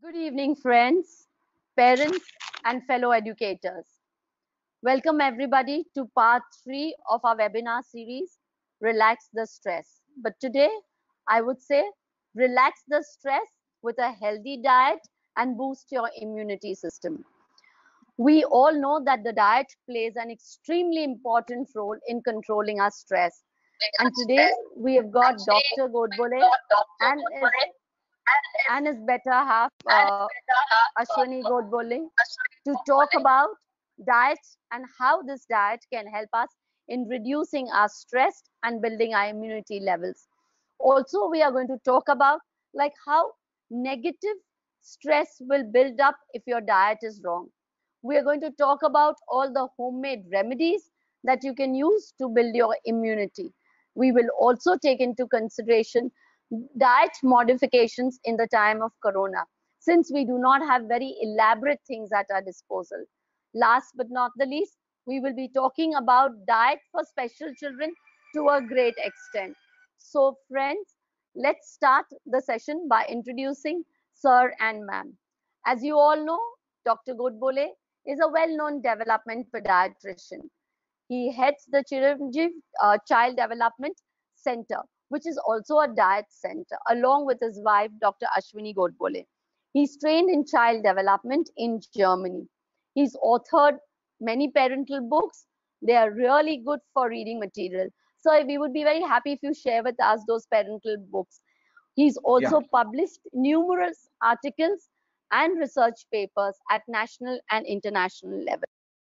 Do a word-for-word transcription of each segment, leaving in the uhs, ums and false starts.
Good evening, friends, parents, and fellow educators. Welcome everybody to part three of our webinar series, Relax the Stress. But today, I would say, relax the stress with a healthy diet and boost your immunity system. We all know that the diet plays an extremely important role in controlling our stress. And today, we have got Doctor Godbole and his, and his better half, uh, Ashwini Godbole, to talk about diet and how this diet can help us in reducing our stress and building our immunity levels. Also, we are going to talk about like how negative stress will build up if your diet is wrong. We are going to talk about all the homemade remedies that you can use to build your immunity. We will also take into consideration diet modifications in the time of corona, since we do not have very elaborate things at our disposal. Last but not the least, we will be talking about diet for special children to a great extent. So friends, let's start the session by introducing Sir and Ma'am. As you all know, Doctor Godbole is a well-known development pediatrician. He heads the Chiranjeev uh, Child Development Center, which is also a diet center, along with his wife, Doctor Ashwini Godbole. He's trained in child development in Germany. He's authored many parental books. They are really good for reading material. So we would be very happy if you share with us those parental books. He's also Yeah. published numerous articles and research papers at national and international level.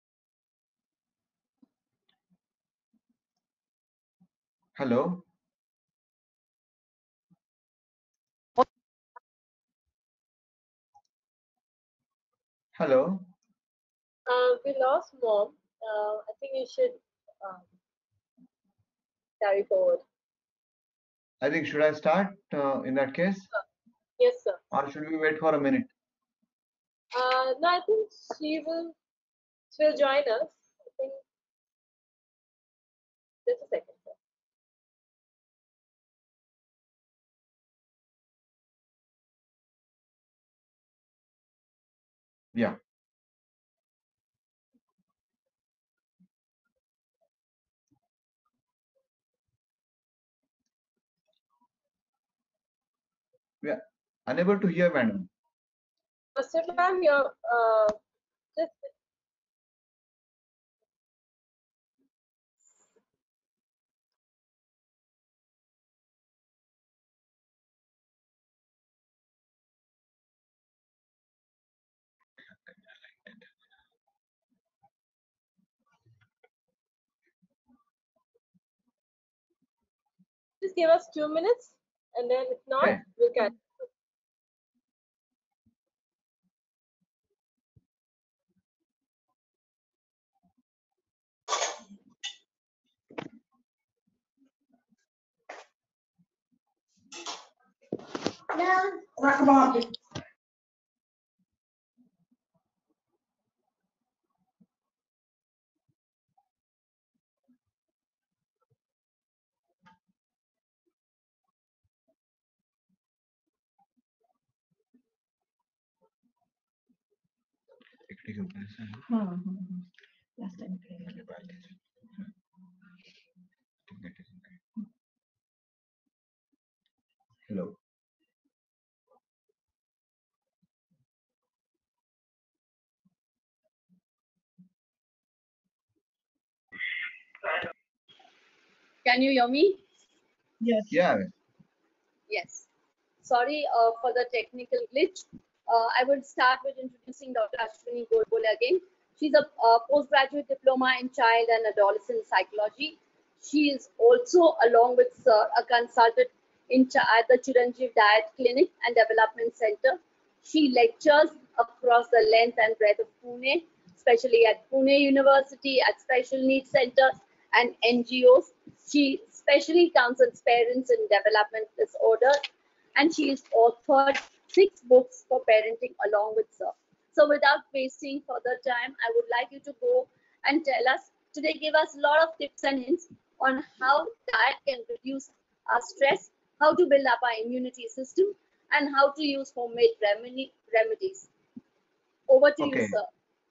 Hello. Hello. Uh, we lost mom. Uh, I think you should um, carry forward. I think should I start uh, in that case, Yes, sir. or should we wait for a minute? Uh, no, I think she will. She will join us. I think. Just a second, sir. Yeah. We are unable to hear, madam. Mister Ma'am, you're uh, just. Just give us two minutes, and then if not, Okay. we'll catch. Hello. Can you hear me? Yes. Yeah. Yes. Sorry uh, for the technical glitch. Uh, I will start with introducing Doctor Ashwini Godbole again. She's a uh, postgraduate diploma in child and adolescent psychology. She is also, along with Sir, a consultant in Ch- at the Chiranjeev Diet Clinic and Development Center. She lectures across the length and breadth of Pune, especially at Pune University, at special needs centers and N G Os. She especially counsels parents in development disorders, and she has authored six books for parenting along with Sir. So without wasting further time, I would like you to go and tell us today, give us a lot of tips and hints on how diet can reduce our stress, how to build up our immunity system, and how to use homemade remedy, remedies. Over to you, Okay. sir.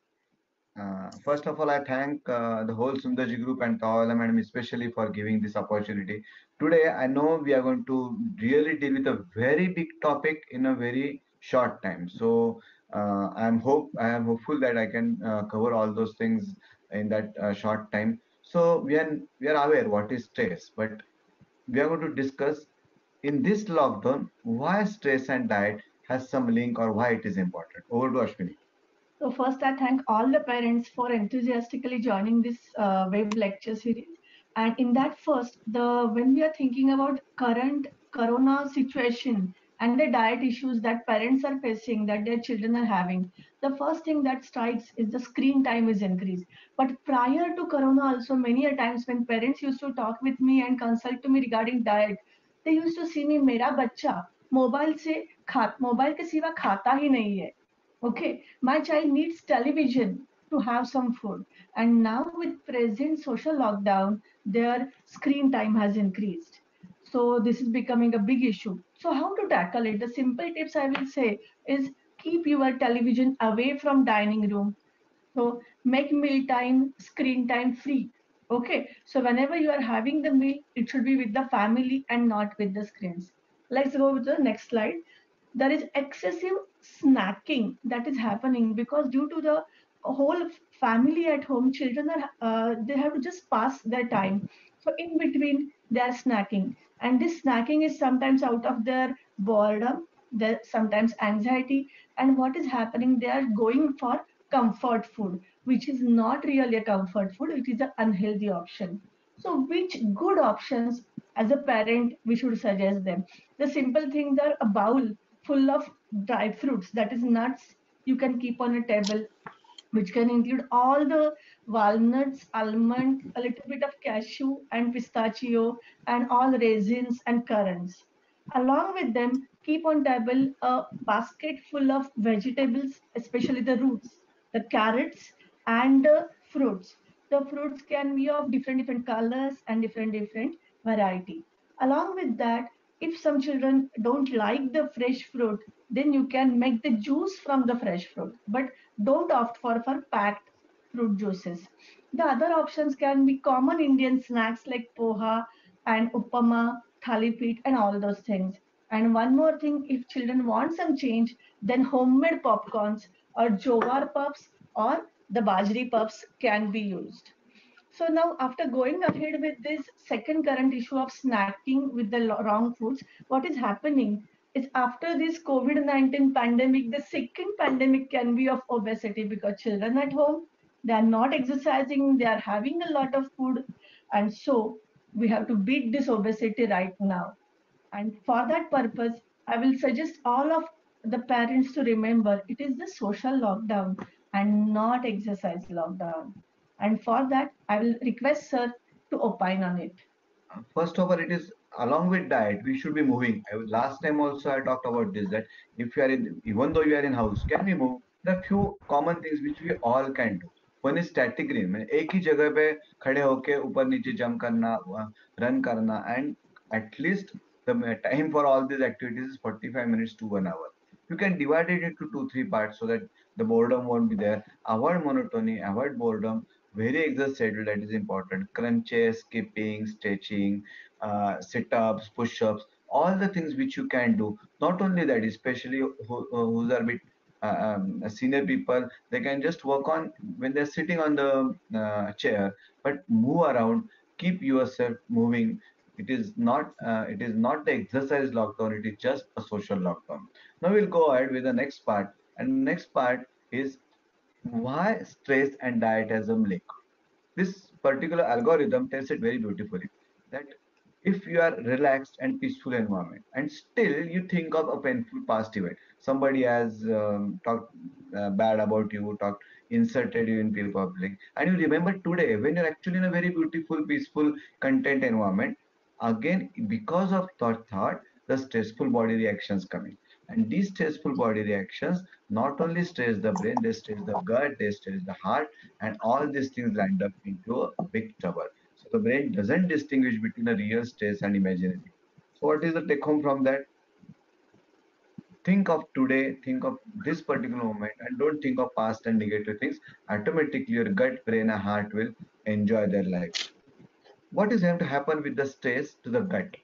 Uh, first of all, I thank uh, the whole Sundarji group and Tawala madam especially for giving this opportunity. Today, I know we are going to really deal with a very big topic in a very short time. So, uh, I'm hope I am hopeful that I can uh, cover all those things in that uh, short time. So, we are we are aware what is stress, but we are going to discuss in this lockdown why stress and diet has some link or why it is important. Over to Ashwini. So first, I thank all the parents for enthusiastically joining this uh, web lecture series. And in that first, the when we are thinking about current corona situation and the diet issues that parents are facing, that their children are having, the first thing that strikes is the screen time is increased. But prior to corona, also many a times when parents used to talk with me and consult to me regarding diet, they used to see me, मेरा बच्चा mobile से खा mobile के सिवा खाता ही नहीं है. Okay, my child needs television to have some food. And now, with present social lockdown, their screen time has increased. So, this is becoming a big issue. So, how to tackle it? The simple tips I will say is keep your television away from dining room. So, make meal time, screen time free. Okay, so whenever you are having the meal, it should be with the family and not with the screens. Let's go with the next slide. There is excessive snacking that is happening because due to the whole family at home, children are uh, they have to just pass their time. So in between they are snacking, and this snacking is sometimes out of their boredom, their sometimes anxiety, and what is happening, they are going for comfort food, which is not really a comfort food, it is an unhealthy option. So which good options as a parent we should suggest them? The simple things are a bowl full of dry fruits, that is nuts, you can keep on a table, which can include all the walnuts, almond, a little bit of cashew and pistachio, and all raisins and currants. Along with them, keep on table a basket full of vegetables, especially the roots, the carrots, and the fruits. The fruits can be of different different colors and different different variety. Along with that, if some children don't like the fresh fruit, then you can make the juice from the fresh fruit. But don't opt for, for packed fruit juices. The other options can be common Indian snacks like poha and upama, thalipit, and all those things. And one more thing, if children want some change, then homemade popcorns or jowar puffs or the bajri puffs can be used. So now, after going ahead with this second current issue of snacking with the wrong foods, what is happening is after this COVID nineteen pandemic, the second pandemic can be of obesity because children at home, they are not exercising, they are having a lot of food, and so we have to beat this obesity right now. And for that purpose, I will suggest all of the parents to remember it is the social lockdown and not exercise lockdown. And for that, I will request Sir to opine on it. First of all, it is along with diet, we should be moving. I, last time also I talked about this that if you are in, even though you are in house, can we move? There are few common things which we all can do. One is static green, मैंने एक ही जगह पे खड़े होके ऊपर नीचे jump करना, run करना, and at least the time for all these activities is forty-five minutes to one hour. You can divide it into two, three parts so that the boredom won't be there. Avoid monotony, avoid boredom, very exercise schedule that is important. Crunches, skipping, stretching, uh, sit-ups, push-ups, all the things which you can do. Not only that, especially who, who are a bit uh, um, senior people, they can just work on when they're sitting on the uh, chair, but move around, keep yourself moving. It is not uh, it is not the exercise lockdown, it is just a social lockdown. Now we'll go ahead with the next part, and next part is why stress and dietism link. This particular algorithm tells it very beautifully that if you are relaxed and peaceful environment and still you think of a painful past event, somebody has um, talked uh, bad about you, talked insulted you in public, and you remember today when you're actually in a very beautiful, peaceful, content environment, again because of that thought, the stressful body reactions coming. And these stressful body reactions not only stress the brain, they stress the gut, they stress the heart, and all these things land up into a big trouble. So the brain doesn't distinguish between a real stress and imaginary. So what is the take home from that? think of today, think of this particular moment, and don't think of past and negative things. Automatically, your gut, brain, and heart will enjoy their lives. What is going to happen with the stress to the gut?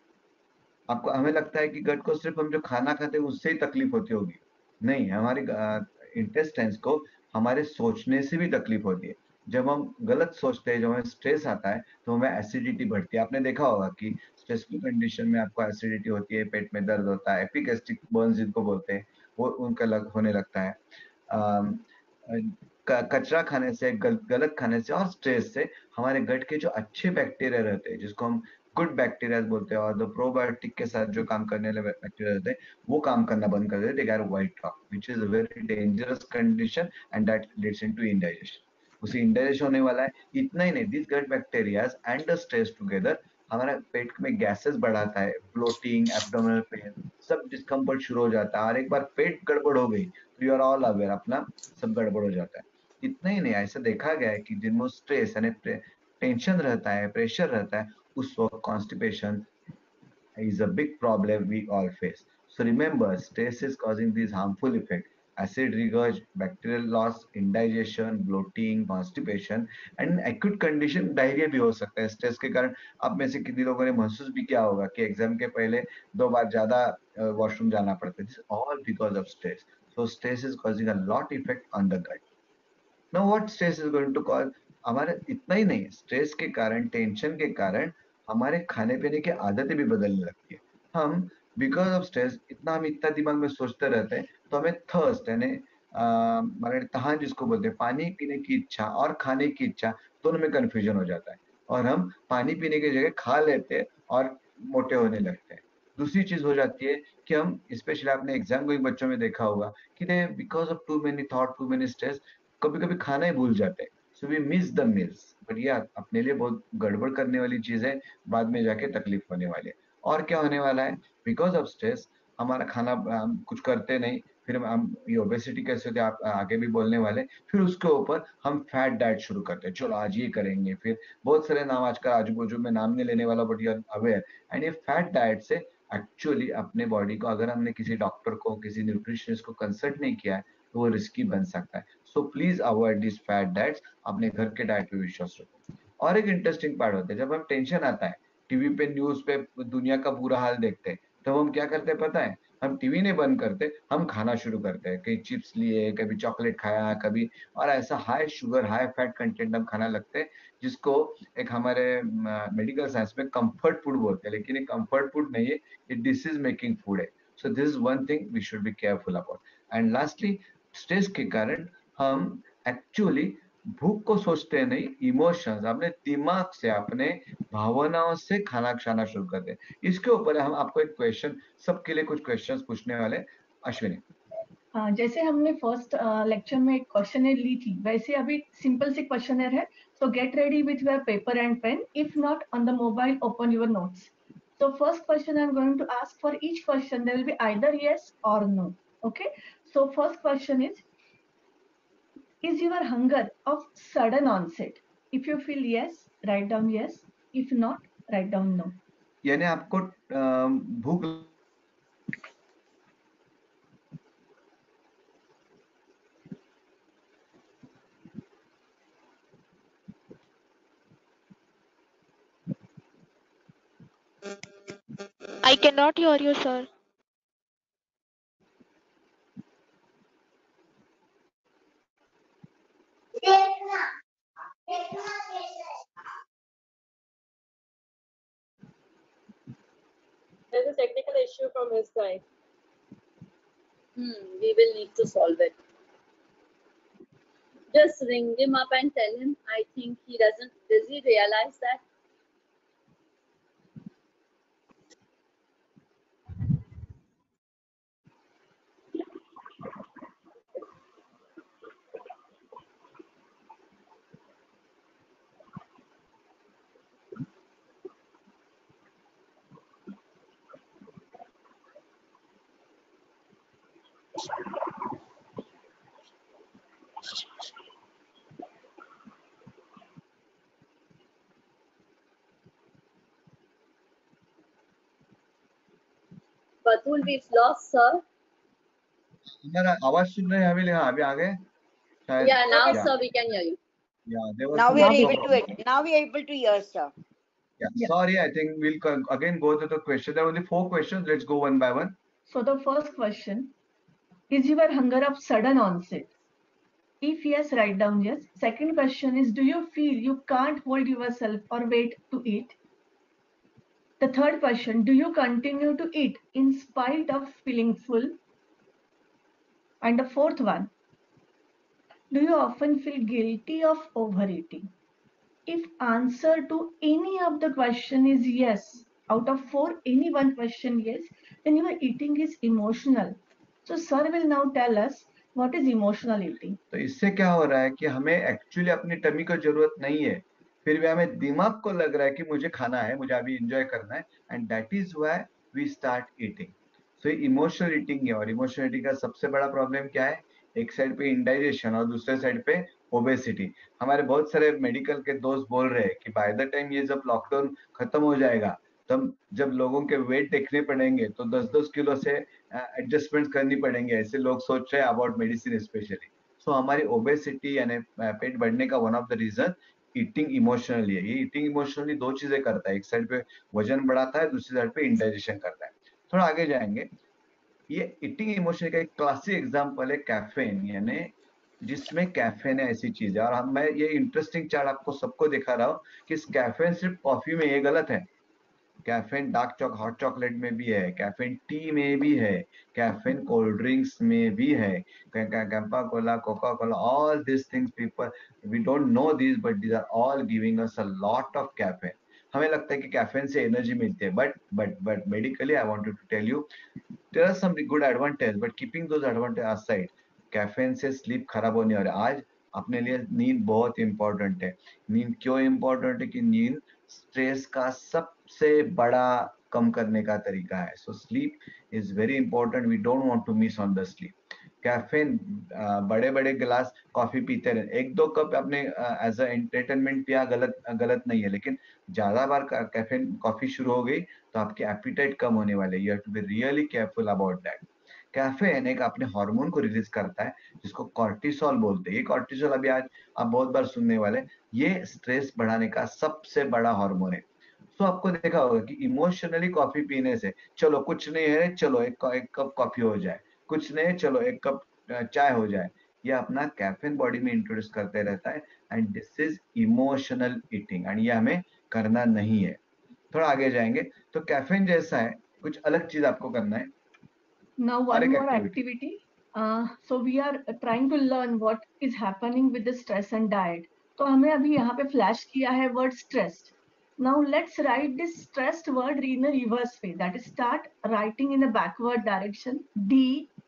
आपको हमें लगता है कि गट को सिर्फ हम जो खाना खाते हैं उससे ही तकलीफ होती होगी। नहीं, हमारे इंटेस्टाइन्स को हमारे सोचने से भी तकलीफ होती है। जब हम गलत सोचते हैं, जब हमें स्ट्रेस आता है, तो हमें एसिडिटी बढ़ती है। आपने देखा होगा कि स्ट्रेसफुल कंडीशन में आपको एसिडिटी होती है, पेट में दर्द होता है, एपिक गैस्ट्रिक बर्न्स जिनको बोलते हैं, वो उनका लग होने लगता है। अम, अ, क कचरा खाने से, गल गलत खाने से और स्ट्रेस से हमारे गट के जो अच्छे बैक्टीरिया रहते हैं, जिसको हम गुड बैक्टीरिया बोलते हैं, और द प्रोबायोटिक के साथ जो काम करने वाले बैक्टीरिया रहते हैं, वो काम करना बंद कर देते हैं। They get white rock, which is a very dangerous condition and that leads into indigestion. उसे इंडाइजेशन होने वाला है। इतना ही नहीं, this gut bacterias and the stress together हमारा पेट में गैसेस बढ़ाता है, ब्लोटिंग, एब्डोमिनल पेन, सब डिस्कम्फर्ट शुरू हो जाता है। और एक बार पेट गड़बड़ हो गई तो यू आर ऑल अवेयर, अपना सब गड़बड़ हो जाता है। इतना ही नहीं, ऐसा देखा गया है कि जिनमें स्ट्रेस यानी टेंशन रहता है, प्रेशर रहता है, उस वक्त constipation is a big problem we all face. So remember, stress is causing these harmful effects: acid regurg, bacterial loss, indigestion, bloating, constipation, and acute condition diarrhea भी हो सकता है स्ट्रेस के कारण। आप में से कितने लोगों ने महसूस भी किया होगा कि एग्जाम के पहले दो बार ज्यादा वॉशरूम जाना पड़ता है? This all because of stress. So stress is causing a lot effect on the gut. Now what stress is going to cause? हमारे इतना ही नहीं, स्ट्रेस के कारण, टेंशन के कारण हमारे खाने पीने की आदतें भी बदलने लगती है। हम बिकॉज ऑफ स्ट्रेस इतना हम इतना दिमाग में सोचते रहते हैं, तो हमें थर्स्ट यानी माने तहां जिसको बोलते हैं, पानी पीने की इच्छा और खाने की इच्छा दोनों में कंफ्यूजन हो जाता है, और हम पानी पीने की जगह खा लेते हैं और मोटे होने लगते हैं। दूसरी चीज हो जाती है कि हम, स्पेशली आपने एग्जाम गोइंग बच्चों में देखा होगा कि they because of too many thought, too many stress, कभी कभी खाना ही भूल जाते हैं। So we miss the meals, but ये अपने लिए बहुत गड़बड़ करने वाली चीज है, बाद में जाके तकलीफ होने वाली है। और क्या होने वाला है? बिकॉज ऑफ स्ट्रेस हमारा खाना, हम कुछ करते नहीं, फिर हम ये ओबेसिटी कैसे होती है, आप आगे भी बोलने वाले, फिर उसके ऊपर हम फैट डाइट शुरू करते हैं, चलो आज ये करेंगे, फिर बहुत सारे नाम आजकल आजू बाजू में नाम नहीं लेने वाला, but you are aware. And ये फैट डाइट से एक्चुअली अपने बॉडी को, अगर हमने किसी डॉक्टर को, किसी न्यूट्रिशनिस्ट को कंसल्ट नहीं किया है, तो वो रिस्की बन सकता है। So please avoid this fat diets, अपने घर के डाइट पे विश्वास रखो। और एक इंटरेस्टिंग पार्ट होता है, जब हम टेंशन आता है, टीवी पे, न्यूज पे दुनिया का बुरा हाल देखते हैं, तब हम क्या करते हैं पता है? हम टीवी नहीं बंद करते, हम खाना शुरू करते हैं। कहीं चिप्स लिए, कभी चॉकलेट खाया, कभी, और ऐसा high sugar, high fat content हम खाना लगते हैं, जिसको एक हमारे मेडिकल साइंस में कंफर्ट फूड बोलते हैं। लेकिन ये कंफर्ट फूड नहीं है, ये डिसीज मेकिंग फूड है। So this is one thing we should be careful about. And lastly, stress के कारण हम एक्चुअली भूख को सोचते नहीं, इमोशंस, अपने दिमाग से, अपने भावनाओं से खाना खाना शुरू करते हैं। इसके ऊपर हम आपको एक क्वेश्चन, सबके लिए कुछ क्वेश्चंस पूछने वाले। अश्विनी, हाँ, जैसे हमने फर्स्ट लेक्चर में एक क्वेश्चनर ली थी, वैसे अभी सिंपल सी क्वेश्चनर है। So get ready with your paper and pen, if not on the mobile open your notes. So first question I'm going to ask, for each question there will be either yes or no. Okay, so first question is is your hunger of sudden onset? If you feel yes, write down yes. If not, write down no. यानी आपको अम, भूख, I cannot hear you, sir. There's a technical issue from his side. Hmm, we will need to solve it. Just ring him up and tell him. I think he doesn't. Does he realize that? Batul, we've lost, sir. हमारा आवाज सुन रहे हैं अभी? हाँ, अभी आ गए शायद। Yeah, now Yeah, sir, we can hear you. yeah, there was Now some we are Now we able network to problem. it. Now we are able to hear, sir. Yeah, Yeah. sorry, I think we'll co- again go to the question. There are only four questions. Let's go one by one. So the first question, is your hunger of sudden onset? If yes, write down yes. Second question is, do you feel you can't hold yourself or wait to eat? The third question, do you continue to eat in spite of feeling full? And the fourth one, do you often feel guilty of overeating? If answer to any of the question is yes, out of four, any one question yes, then your eating is emotional. So sir will now tell us what is emotional eating. तो इससे क्या हो रहा है कि हमें actually अपनी tummy को जरूरत नहीं है, फिर भी हमें दिमाग को लग रहा है कि मुझे खाना है, मुझे अभी एंजॉय करना है, and that is why we start eating. So emotional eating है. और इमोशनल ईटिंग का सबसे बड़ा प्रॉब्लम क्या है? एक साइड पे इंडाइजेशन और दूसरे साइड पे ओबेसिटी. हमारे बहुत सारे मेडिकल के दोस्त बोल रहे हैं कि बाय द टाइम ये जब लॉकडाउन खत्म हो जाएगा, तब जब लोगों के वेट देखने पड़ेंगे तो दस दस किलो से एडजस्टमेंट करनी पड़ेंगे. ऐसे लोग सोच रहे हैं अबाउट मेडिसिन स्पेशली. सो हमारी ओबेसिटी यानी पेट बढ़ने का one of the reason eating emotionally है. ये ईटिंग इमोशनली दो चीजें करता है, एक साइड पे वजन बढ़ाता है, दूसरी साइड पे इंडाइजेशन करता है. थोड़ा आगे जाएंगे. ये ईटिंग इमोशन का एक क्लासिक एग्जांपल है कैफीन, यानी जिसमें कैफीन है ऐसी चीज है. और हम मैं ये इंटरेस्टिंग चार्ट आपको सबको दिखा रहा हूँ कि इस कैफीन सिर्फ कॉफी में, ये गलत है. Caffeine dark choc hot chocolate में भी है, कैफीन टी में भी है, कैफीन कोल्ड ड्रिंक्स में भी है, Campa Cola, Coca Cola, all this things people we don't know this but these are all giving us a lot of caffeine. हमें लगता है कि कैफीन से एनर्जी मिलती है, but but but medically I wanted to tell you there are some good advantage, but keeping those advantage aside, caffeine से sleep खराब होने और आज अपने लिए नींद बहुत इंपॉर्टेंट है. नींद क्यों इंपॉर्टेंट है? कि नींद स्ट्रेस का सबसे बड़ा कम करने का तरीका है. So sleep is very important. We don't want to miss on the sleep. Caffeine, बड़े बड़े गिलास कॉफी पीते रहे, एक दो कप अपने एज अ एंटरटेनमेंट पिया, गलत गलत नहीं है, लेकिन ज्यादा बार कैफीन कॉफी शुरू हो गई तो आपकी एपिटाइट कम होने वाले. You have to be really careful about that. Caffeine एक अपने हार्मोन को रिलीज करता है जिसको कॉर्टिसोल बोलते हैं. ये कॉर्टिसोल अभी आज आप बहुत बार सुनने वाले, ये स्ट्रेस बढ़ाने का सबसे बड़ा हार्मोन है. तो आपको देखा होगा कि इमोशनली कॉफी पीने से, चलो कुछ नहीं है, चलो एक एक कप कॉफी हो जाए, कुछ नहीं है, चलो एक कप चाय हो जाए, ये अपना कैफीन बॉडी में इंट्रोड्यूस करते रहता है. And this is emotional eating, and ये हमें करना नहीं है. थोड़ा आगे जाएंगे तो कैफीन जैसा है, कुछ अलग चीज आपको करना है. Now और one एक more activity. activity. Uh, so we are trying to learn what is happening with the stress and diet. तो हमें अभी यहाँ पे फ्लैश किया है word stressed. Now let's write this stressed word in a reverse way. That is, start writing in the backward direction. D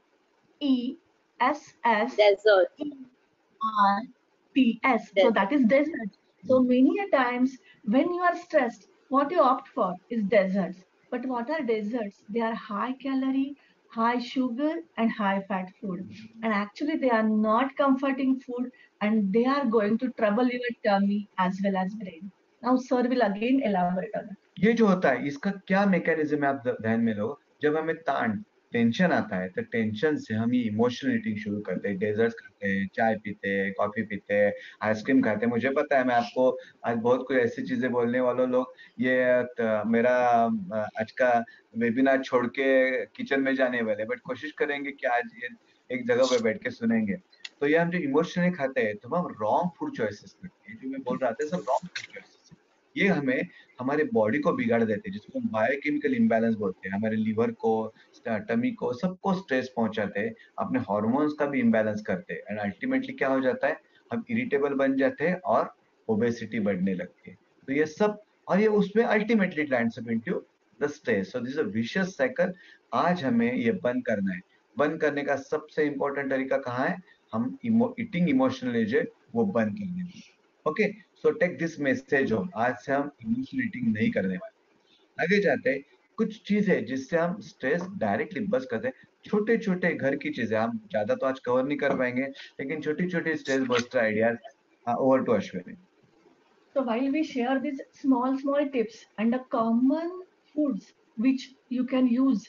E S S Desert. E R T S. So that is desert. So many a times when you are stressed, what you opt for is deserts. But what are deserts? They are high calorie, high sugar, and high fat food. And actually, they are not comforting food, and they are going to trouble your tummy as well as brain. Now, sir will again elaborate on it. ये जो होता है इसका क्या mechanism है आप ध- ध्यान में लो. जब हमें तान टेंशन आता है तो टेंशन से हम ये इमोशनल ईटिंग शुरू करते हैं. डेजर्ट्स खाते हैं, चाय पीते हैं, कॉफी पीते हैं, आइसक्रीम खाते हैं. मुझे पता है मैं आपको आज बहुत कोई ऐसी चीजें बोलने वालों लोग ये त, मेरा अ, आज का वेबिनार छोड़ के किचन में जाने वाले, बट कोशिश करेंगे कि आज ये एक जगह पे बैठ के सुनेंगे. तो ये हम जो इमोशनली खाते हैं तो हम रॉन्ग फूड चॉइसेस करते हैं. जो मैं बोल रहा था सब रॉन्ग फूड चॉइसेस, ये हमें हमारे बॉडी को बिगाड़ देते हैं, जिसको हम बायोकेमिकल इम्बैलेंस बोलते हैं. हमारे लीवर को, टमी को, सबको स्ट्रेस पहुंचाते हैं, अपने हार्मोन्स का भी इम्बैलेंस करते हैं. एंड अल्टीमेटली क्या हो जाता है, हम इरिटेबल बन जाते हैं और ओबेसिटी बढ़ने लगती है. तो ये सब, और ये उसमें ultimately lands up into the stress. So this is a vicious cycle. आज हमें ये बंद करना है. बंद करने का सबसे इंपॉर्टेंट तरीका कहाँ है? हम ईटिंग इमोशनली जो वो बंद करने में. Okay, so take this message home. आज से हम इमोशनल ईटिंग नहीं करने वाले. आगे जाते हैं. कुछ चीजें जिससे हम स्ट्रेस डायरेक्टली बस करते हैं, छोटे छोटे घर की चीजें. हम ज्यादा तो आज कवर नहीं कर पाएंगे, लेकिन छोटी छोटी stress buster ideas. Over to Ashwini. So while we share these small, small tips and the common foods which you can use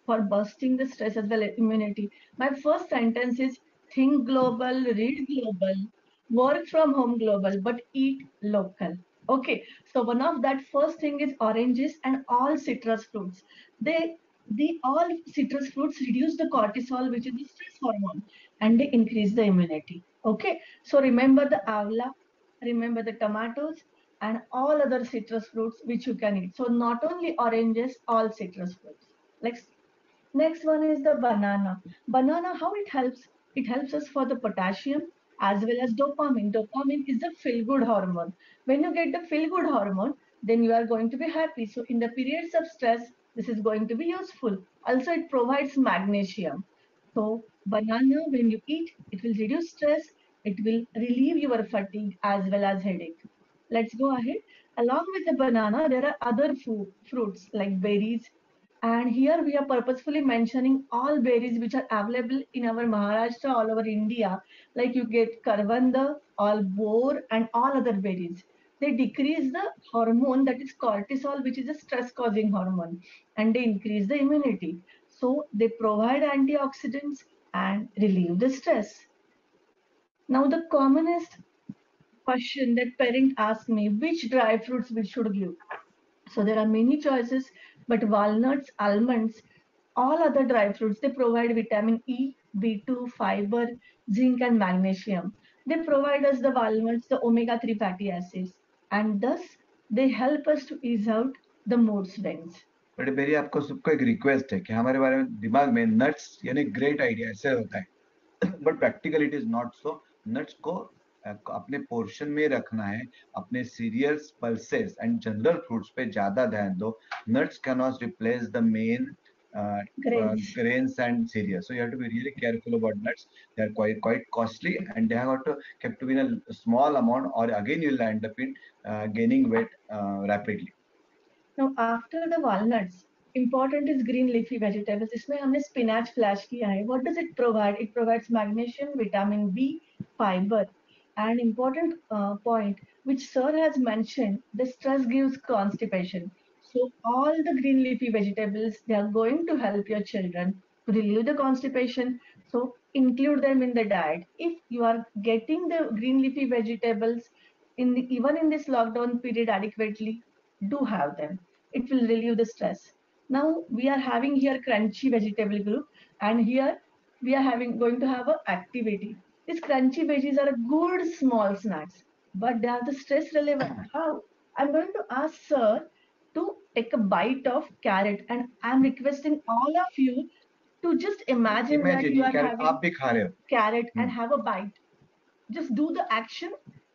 for bursting the stress as well as immunity. My first sentence is think global, read global, work from home global, but eat local. Okay, so one of that first thing is oranges and all citrus fruits. They the all citrus fruits reduce the cortisol, which is the stress hormone, and they increase the immunity. Okay, so remember the avla, remember the tomatoes, and all other citrus fruits which you can eat. So not only oranges, all citrus fruits. Next, next one is the banana. Banana, how it helps? It helps us for the potassium as well as dopamine. Dopamine is the feel-good hormone. When you get the feel-good hormone, then you are going to be happy. So in the periods of stress, this is going to be useful. Also, it provides magnesium. So banana, when you eat, it will reduce stress. It will relieve your fatigue as well as headache. Let's go ahead. Along with the banana, there are other food, fruits like berries. And here we are purposefully mentioning all berries which are available in our Maharashtra, all over India. Like you get karvanda, all boar, and all other berries. They decrease the hormone that is cortisol, which is a stress causing hormone, and they increase the immunity. So they provide antioxidants and relieve the stress. Now, the commonest question that parent asks me, which dry fruits we should give? So there are many choices, but walnuts, almonds, all other dry fruits, they provide vitamin E, B two, fiber, zinc, and magnesium. They provide us the walnuts, the omega three fatty acids, and thus they help us to ease out the mood swings. But मेरी आपको सबको एक request है कि हमारे बारे में दिमाग में नट्स यानी ग्रेट आइडिया ऐसे होता है, but practical it is not so. Nuts को अ, अपने पोर्शन में रखना है. अपने cereals, pulses and general fruits पे ज्यादा ध्यान दो. Nuts can not replace the main Grains. grains and cereals, so you have to be really careful about nuts. They are quite quite costly, and they have got to kept to be in a small amount, or again you'll end up in uh, gaining weight uh, rapidly. Now after the walnuts, important is green leafy vegetables. इसमें हमने spinach flash किया है. What does it provide? It provides magnesium, vitamin B, fiber. An important uh, point which sir has mentioned, the stress gives constipation. So all the green leafy vegetables, they are going to help your children to relieve the constipation. So include them in the diet. If you are getting the green leafy vegetables in the, even in this lockdown period adequately, do have them. It will relieve the stress. Now we are having here crunchy vegetable group, and here we are having going to have a activity. These crunchy veggies are good small snacks, but they are the stress relevant. How? I'm going to ask sir to take a bite of carrot, and I'm requesting all of you to just imagine that Imagine you ये are carrot having आप भी खा रहे हो. carrot and Hmm. have a bite. Just do the action.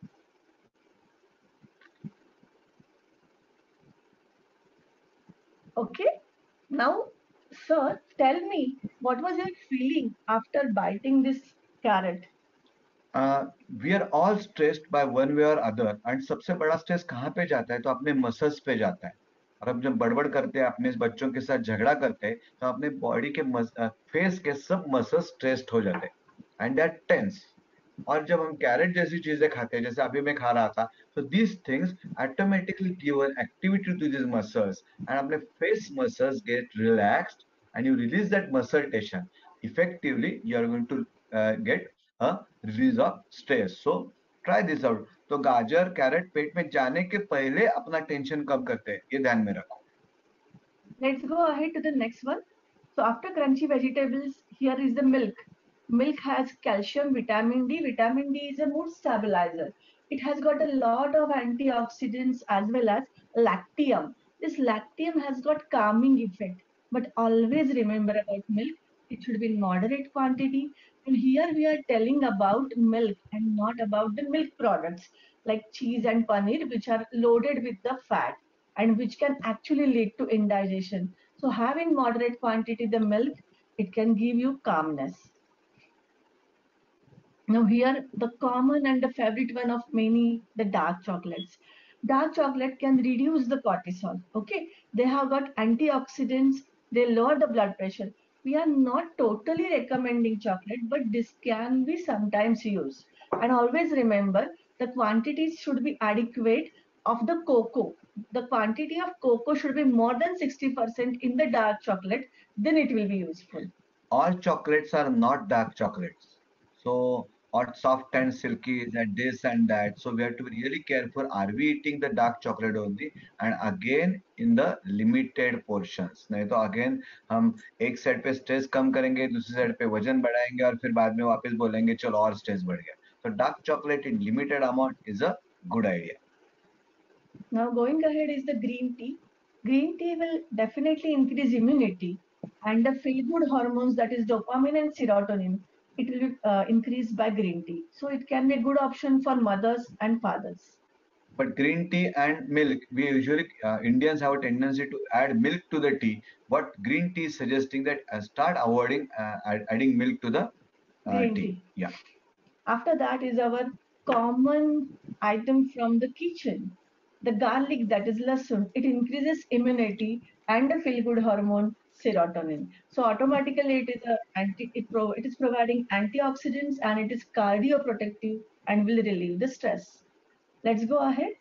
Okay. Now, sir, tell me, what was your feeling after biting this carrot? Uh, we are all stressed by one way or other, and सबसे बड़ा stress कहाँ पे जाता है? तो अपने muscles पे जाता है. और अब जब बड़बड़ करते हैं, अपने बच्चों के साथ झगड़ा करते हैं, तो अपने बॉडी के फेस के सब मसल्स स्ट्रेस्ड हो जाते हैं, एंड दैट टेंस. और जब हम कैरेट जैसी चीजें खाते हैं, जैसे अभी मैं खा रहा था, so these things automatically give an activity to these muscles, and अपने face muscles get relaxed, and you release that muscle tension. Effectively, you are going to uh, get a release of stress. So try this out. तो गाजर carat पेट में जाने के पहले अपना tension कम करते हैं, ये ध्यान में रखो. Let's go ahead to the next one. So after crunchy vegetables, here is the milk. Milk has calcium, vitamin D. Vitamin D is a mood stabilizer. It has got a lot of antioxidants as well as lactium. This lactium has got calming effect. But always remember about milk. It should be in moderate quantity. And here we are telling about milk and not about the milk products like cheese and paneer, which are loaded with the fat and which can actually lead to indigestion. So have in moderate quantity the milk, it can give you calmness. Now here the common and the favorite one of many, the dark chocolates. Dark chocolate can reduce the cortisol. Okay, they have got antioxidants, they lower the blood pressure. We are not totally recommending chocolate, but this can be sometimes used. And always remember the quantities should be adequate of the cocoa. The quantity of cocoa should be more than sixty percent in the dark chocolate, then it will be useful. All chocolates are not dark chocolates. So, or soft and silky and this and that. So we have to be really careful. Are we eating the dark chocolate only? And again in the limited portions. नहीं तो again हम एक side पे stress कम करेंगे, दूसरी side पे वजन बढ़ाएंगे और फिर बाद में वापस बोलेंगे चलो और स्ट्रेस बढ़ गया. So dark chocolate in limited amount is a good idea. Now going ahead is the green tea. Green tea will definitely increase immunity and the feel good hormones, that is dopamine and serotonin, it will be uh, increased by green tea. So it can be a good option for mothers and fathers. But green tea and milk, we usually uh, Indians have a tendency to add milk to the tea. But green tea is suggesting that uh, start avoiding uh, add- adding milk to the uh, Green tea. tea. Yeah. After that is our common item from the kitchen. The garlic, that is lasun, it increases immunity and the feel good hormone serotonin. So automatically it is a anti it, pro, it is providing antioxidants and it is cardioprotective and will relieve the stress. Let's go ahead.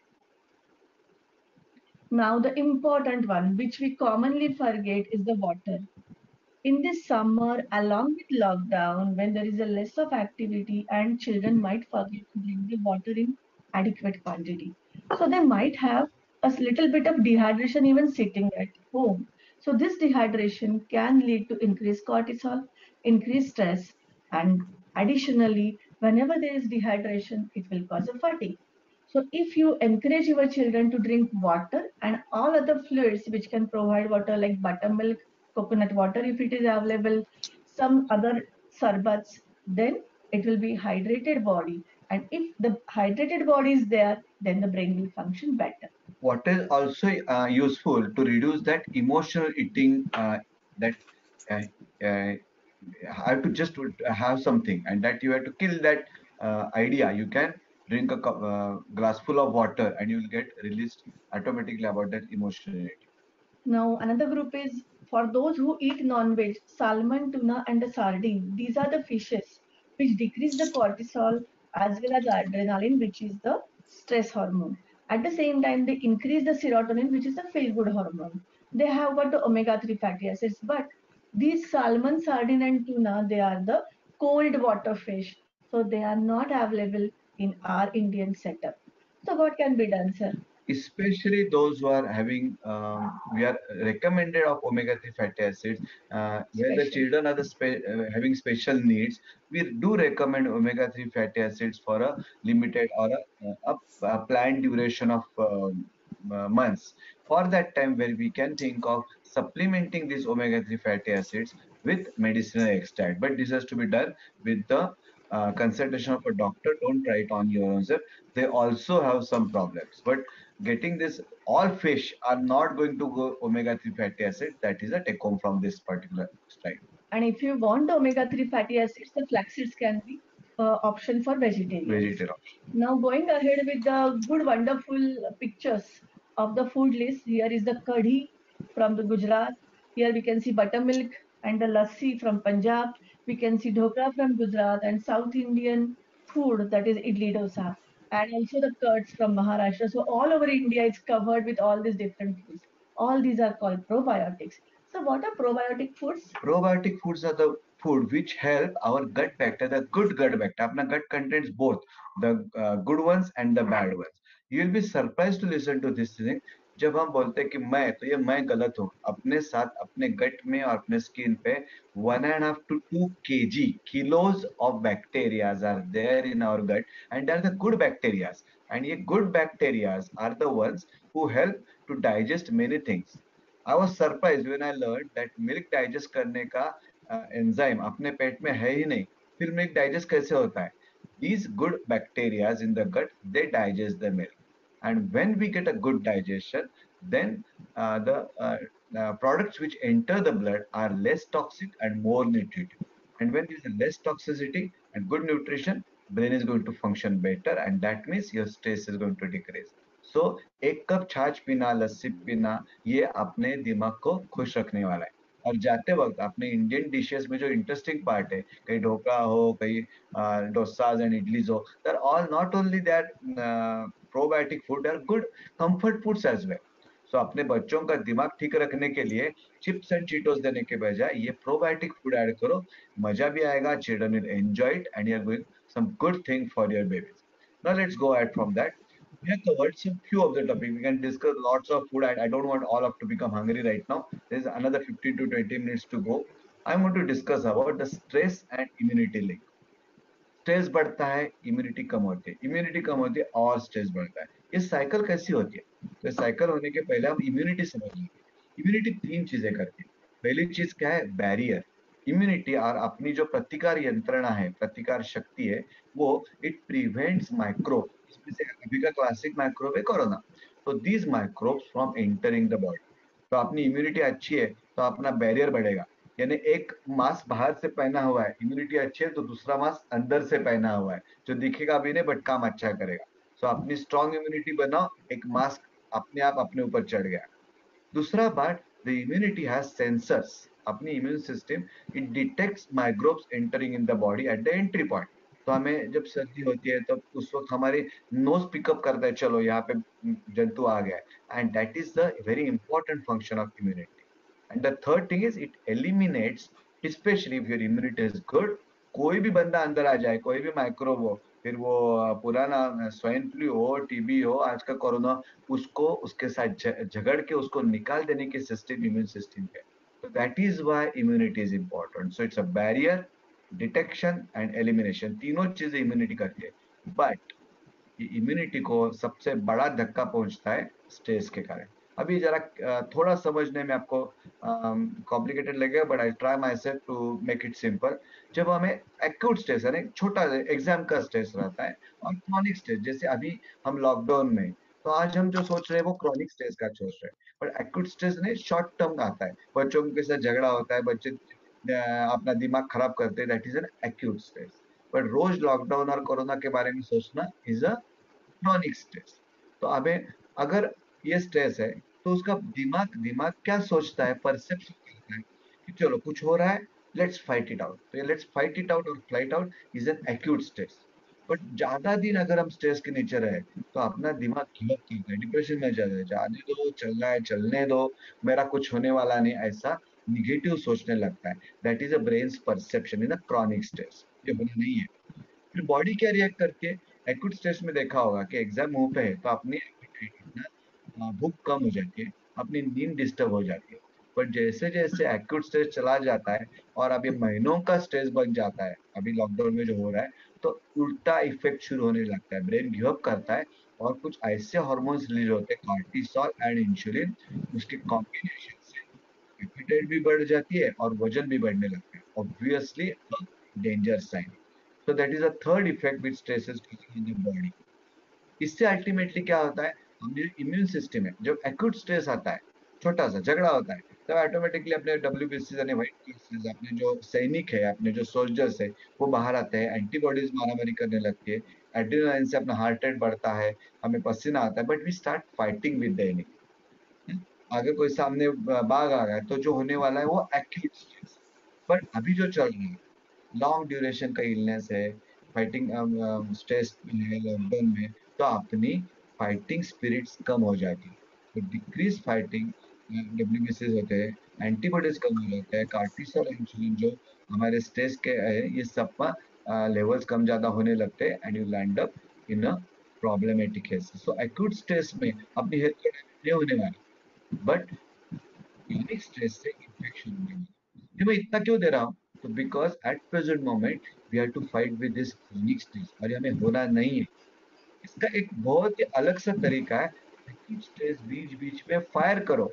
Now the important one which we commonly forget is the water. In this summer, along with lockdown, when there is a less of activity and children might forget to drink the water in adequate quantity. So they might have a little bit of dehydration even sitting at home. So this dehydration can lead to increased cortisol, increased stress, and additionally, whenever there is dehydration, it will cause a fatigue. So if you encourage your children to drink water and all other fluids which can provide water like buttermilk, coconut water if it is available, some other sarbats, then it will be hydrated body. And if the hydrated body is there, then the brain will function better. What is also uh, useful to reduce that emotional eating, uh, that uh, uh, have to just have something and that you have to kill that uh, idea. You can drink a cup, uh, glass full of water and you will get released automatically about that emotional eating. Now, another group is for those who eat non-veg, salmon, tuna, and the sardine. These are the fishes which decrease the cortisol as well as adrenaline, which is the stress hormone. At the same time, they increase the serotonin, which is the feel-good hormone. They have got the omega three fatty acids, but these salmon, sardine, and tuna, they are the cold water fish, so they are not available in our Indian setup. So, what can be done, sir? Especially those who are having, um, we are recommended of omega three fatty acids, uh, where the Special. children are the spe- uh, having special needs. We do recommend omega three fatty acids for a limited or a, a, a planned duration of um, uh, months. For that time where we can think of supplementing these omega three fatty acids with medicinal extract, but this has to be done with the uh, consultation of a doctor. Don't try it on your own self. They also have some problems, but getting this, all fish are not going to go omega three fatty acid. That is a take home from this particular slide. And if you want omega three fatty acids, the flax seeds can be uh, option for vegetarians. Vegetarian. Now going ahead with the good wonderful pictures of the food list. Here is the kadhi from the Gujarat. Here we can see buttermilk and the lassi from Punjab. We can see dhokla from Gujarat and South Indian food, that is idli dosa, and also the curds from Maharashtra. So all over India is covered with all these different foods. All these are called probiotics. So what are probiotic foods? Probiotic foods are the food which help our gut bacteria, the good gut bacteria. Apna gut contains both the uh, good ones and the bad ones. You will be surprised to listen to this thing. जब हम बोलते हैं कि मैं, तो ये मैं गलत हूँ. अपने साथ अपने गट में और अपने स्किन पे one and a half to two kg kilos of bacteria are there in our gut, and they are the good bacteria. And ये good bacteria are the ones who help to digest many things. I was surprised when I learned that milk digest करने का enzyme अपने पेट में है ही नहीं. फिर milk digest कैसे होता है? These good bacteria in the gut, they digest the milk, and when we get a good digestion, then uh, the uh, uh, products which enter the blood are less toxic and more nutritive. And when there is a less toxicity and good nutrition, brain is going to function better, and that means your stress is going to decrease. So एक cup छाछ पीना, लस्सी पीना, ये अपने दिमाग को खुश रखने वाला है. और जाते वक्त अपने इंडियन डिशेस में जो इंटरेस्टिंग पार्ट है, कहीं ढोकला हो, कहीं डोसाज एंड इडलीज हो, they are all not only that probiotic food are good comfort foods as well. So अपने बच्चों का दिमाग ठीक रखने के लिए चिप्स एंड चीटोस देने के बजाय ये प्रोबायोटिक फूड ऐड करो, मजा भी आएगा, children will enjoy it and you're doing some good thing for your babies. Now let's go ahead from that. We have covered some few of the topic. We can discuss lots of food. I, I don't want all of to become hungry right now. There's another fifteen to twenty minutes to go. I'm going to discuss about the stress and immunity link. Stress बढ़ता है, immunity कम होती है, immunity कम होती है और stress बढ़ता है। ये साइकिल कैसी होती है? तो साइकिल होने के पहले हम इम्यूनिटी समझ लेंगे। इम्यूनिटी तीन चीजें करती है। पहली चीज क्या है? बैरियर। इम्यूनिटी और अपनी जो प्रतिकार यंत्रणा है, प्रतिकार शक्ति है, वो इट प्रिवेंट्स माइक्रोब, इसमें से अभी का क्लासिक माइक्रोब है कोरोना, तो these microbes from entering the body. तो अपनी इम्यूनिटी अच्छी है तो अपना बैरियर बढ़ेगा, यानी एक मास्क बाहर से पहना हुआ है, इम्यूनिटी अच्छी है तो दूसरा मास्क अंदर से पहना हुआ है, जो दिखेगा भी नहीं बट काम अच्छा करेगा। सो so, अपनी स्ट्रॉन्ग इम्यूनिटी बनाओ, एक मास्क अपने आप अपने ऊपर चढ़ गया। दूसरा बात, द इम्यूनिटी हैज सेंसर्स। अपनी immune system it detects microbes entering in the body at the entry point. तो हमें जब सर्दी होती है तो उस वक्त हमारी नोज पिकअप करता है, चलो यहाँ पे जंतु आ गया, and that is the very important function of immunity. And the third thing is it eliminates, especially if your immunity is good, कोई भी बंदा अंदर आ जाए, कोई भी माइक्रोब हो, फिर वो पुराना स्वाइन फ्लू हो, टीबी हो, आज का कोरोना, उसको उसके साथ झगड़ के उसको निकाल देने की सिस्टम इम्यून सिस्टम है। तो that is why immunity is important. So it's a barrier, detection and elimination, तीनों चीजें इम्यूनिटी करती है। बट इम्यूनिटी को सबसे बड़ा धक्का पहुंचता है स्ट्रेस के कारण। अभी जरा थोड़ा समझने में आपको कॉम्प्लिकेटेड लगेगा, but I try myself to make it simple. जब हमें एक्यूट स्ट्रेस यानी छोटा एग्जाम का स्ट्रेस रहता है और क्रॉनिक स्ट्रेस, जैसे अभी हम लॉकडाउन में, तो आज हम जो सोच रहे हैं वो क्रॉनिक स्ट्रेस का सोच रहे हैं, बट एक्यूट स्ट्रेस नहीं, शॉर्ट टर्म का आता है, बच्चों के साथ झगड़ा होता है, बच्चे अपना दिमाग खराब करते हैं, that is an acute stress. But रोज लॉकडाउन और कोरोना के बारे में सोचना इज अ क्रॉनिक स्ट्रेस। तो हमें अगर ये स्ट्रेस है तो उसका दिमाग दिमाग क्या सोचता है, परसेप्शन करता है कि चलो कुछ हो रहा है, लेट्स फाइट इट आउट। तो ये लेट्स फाइट इट आउट और flight out is an acute stress. But ज्यादा दिन अगर हम स्ट्रेस के नीचे रहे तो अपना दिमाग गिव अप करता है, डिप्रेशन में चला जाए, जाने दो, चल रहा है चलने दो, मेरा कुछ होने वाला नहीं, ऐसा निगेटिव सोचने लगता है। That is a brain's perception in a chronic stress. ये होना नहीं है। फिर बॉडी क्या रिएक्ट करती है? एक्यूट स्ट्रेस में देखा होगा कि एग्जाम मुंह पे है तो अपनी भूख कम हो जाती है, अपनी नींद डिस्टर्ब हो जाती है। पर जैसे जैसे एक्यूट स्ट्रेस चला जाता है और अभी महीनों का स्ट्रेस बन जाता है, अभी लॉकडाउन में जो हो रहा है, तो उल्टा इफेक्ट शुरू होने लगता है, ब्रेन गिव अप करता है और कुछ ऐसे हार्मोन्स रिलीज होते हैं, कॉर्टिसोल एंड इंसुलिन, उसके कॉम्बिनेशन से एपेटाइट भी बढ़ जाती है और वजन भी बढ़ने लगता है, obviously a danger sign. So that is a third effect which stress is causing in the body. इससे अल्टीमेटली क्या होता है, हमारे इम्यून सिस्टम है, जब एक्यूट स्ट्रेस आता है, छोटा सा झगड़ा होता है, तब ऑटोमेटिकली अपने डब्ल्यूबीसी यानी व्हाइट ब्लड सेल्स, अपने जो सैनिक है, अपने जो सोल्जर्स है, वो बाहर आते हैं, एंटीबॉडीज मारामारी करने लगती है, एड्रेनालाइन से अपना हार्ट रेट बढ़ता है, हमें पसीना आता है, but we start fighting with the enemy. अगर कोई सामने बाघ आ गया तो जो होने वाला है वो एक्यूट स्ट्रेस। बट अभी जो चल रहा है, लॉन्ग ड्यूरेशन का इलनेस है, फाइटिंग स्ट्रेस है लॉकडाउन में, तो अपनी फाइटिंग स्पिरिट्स कम हो जाती है, तो डिक्रीज फाइटिंग डब्ल्यूबीसीज होते हैं, एंटीबॉडीज कम हो जाते हैं, कार्टिसोल इंसुलिन जो हमारे स्ट्रेस के है, ये सब का लेवल्स कम ज्यादा होने लगते हैं and you land up in a problematic cases. So acute stress में अपनी हेल्थ को डैमेज नहीं होने वाला, बट क्रॉनिक स्ट्रेस से इन्फेक्शन होने वाला। ये मैं इतना क्यों दे रहा हूँ? तो because at present moment we have to fight with this chronic stress और ये हमें होना नहीं है। इसका एक बहुत ही अलग सा तरीका है, एक्यूट स्ट्रेस बीच बीच में फायर करो।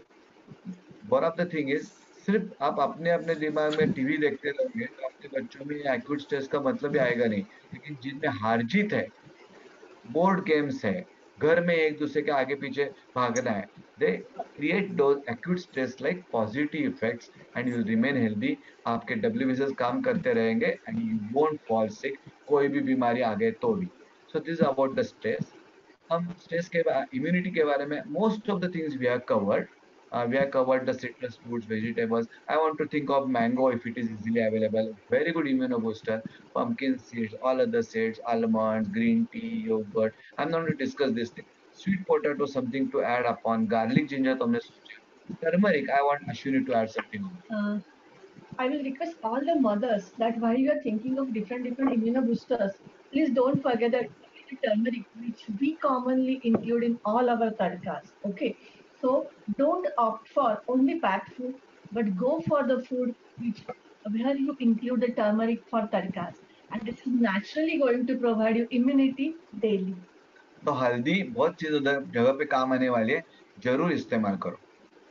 One of the thing is, सिर्फ आप अपने अपने दिमाग में टीवी देखते रहोगे तो अपने बच्चों में एक्यूट स्ट्रेस का मतलब ही आएगा नहीं। लेकिन जिनमें हार जीत है, बोर्ड गेम्स है, घर में एक दूसरे के आगे पीछे भागना है, they create those acute stress like positive effects and you will remain healthy. आपके डब्ल्यूबीसीएस काम करते रहेंगे and you won't fall sick, कोई भी बीमारी आ गए तो भी। So this is about the stress. हम स्ट्रेस के इम्यूनिटी के बारे में most of the things we have covered. Uh, we have covered the citrus fruits, vegetables. I want to think of mango if it is easily available. Very good immunobooster. Pumpkin seeds, all other seeds, almonds, green tea, yogurt. I'm not going to discuss this thing. Sweet potato, something to add upon. Garlic, ginger, तुमने सोचा. Turmeric, I want Ashwini to add something on. Uh, I will request all the mothers that while you are thinking of different different immunoboosters, please don't forget the, the turmeric, which we commonly include in all our tadkas. Okay, so don't opt for only packed food, but go for the food which where you include the turmeric for tadkas, and this is naturally going to provide you immunity daily. तो हल्दी बहुत चीजों जगह पे काम आने वाली है, जरूर इस्तेमाल करो.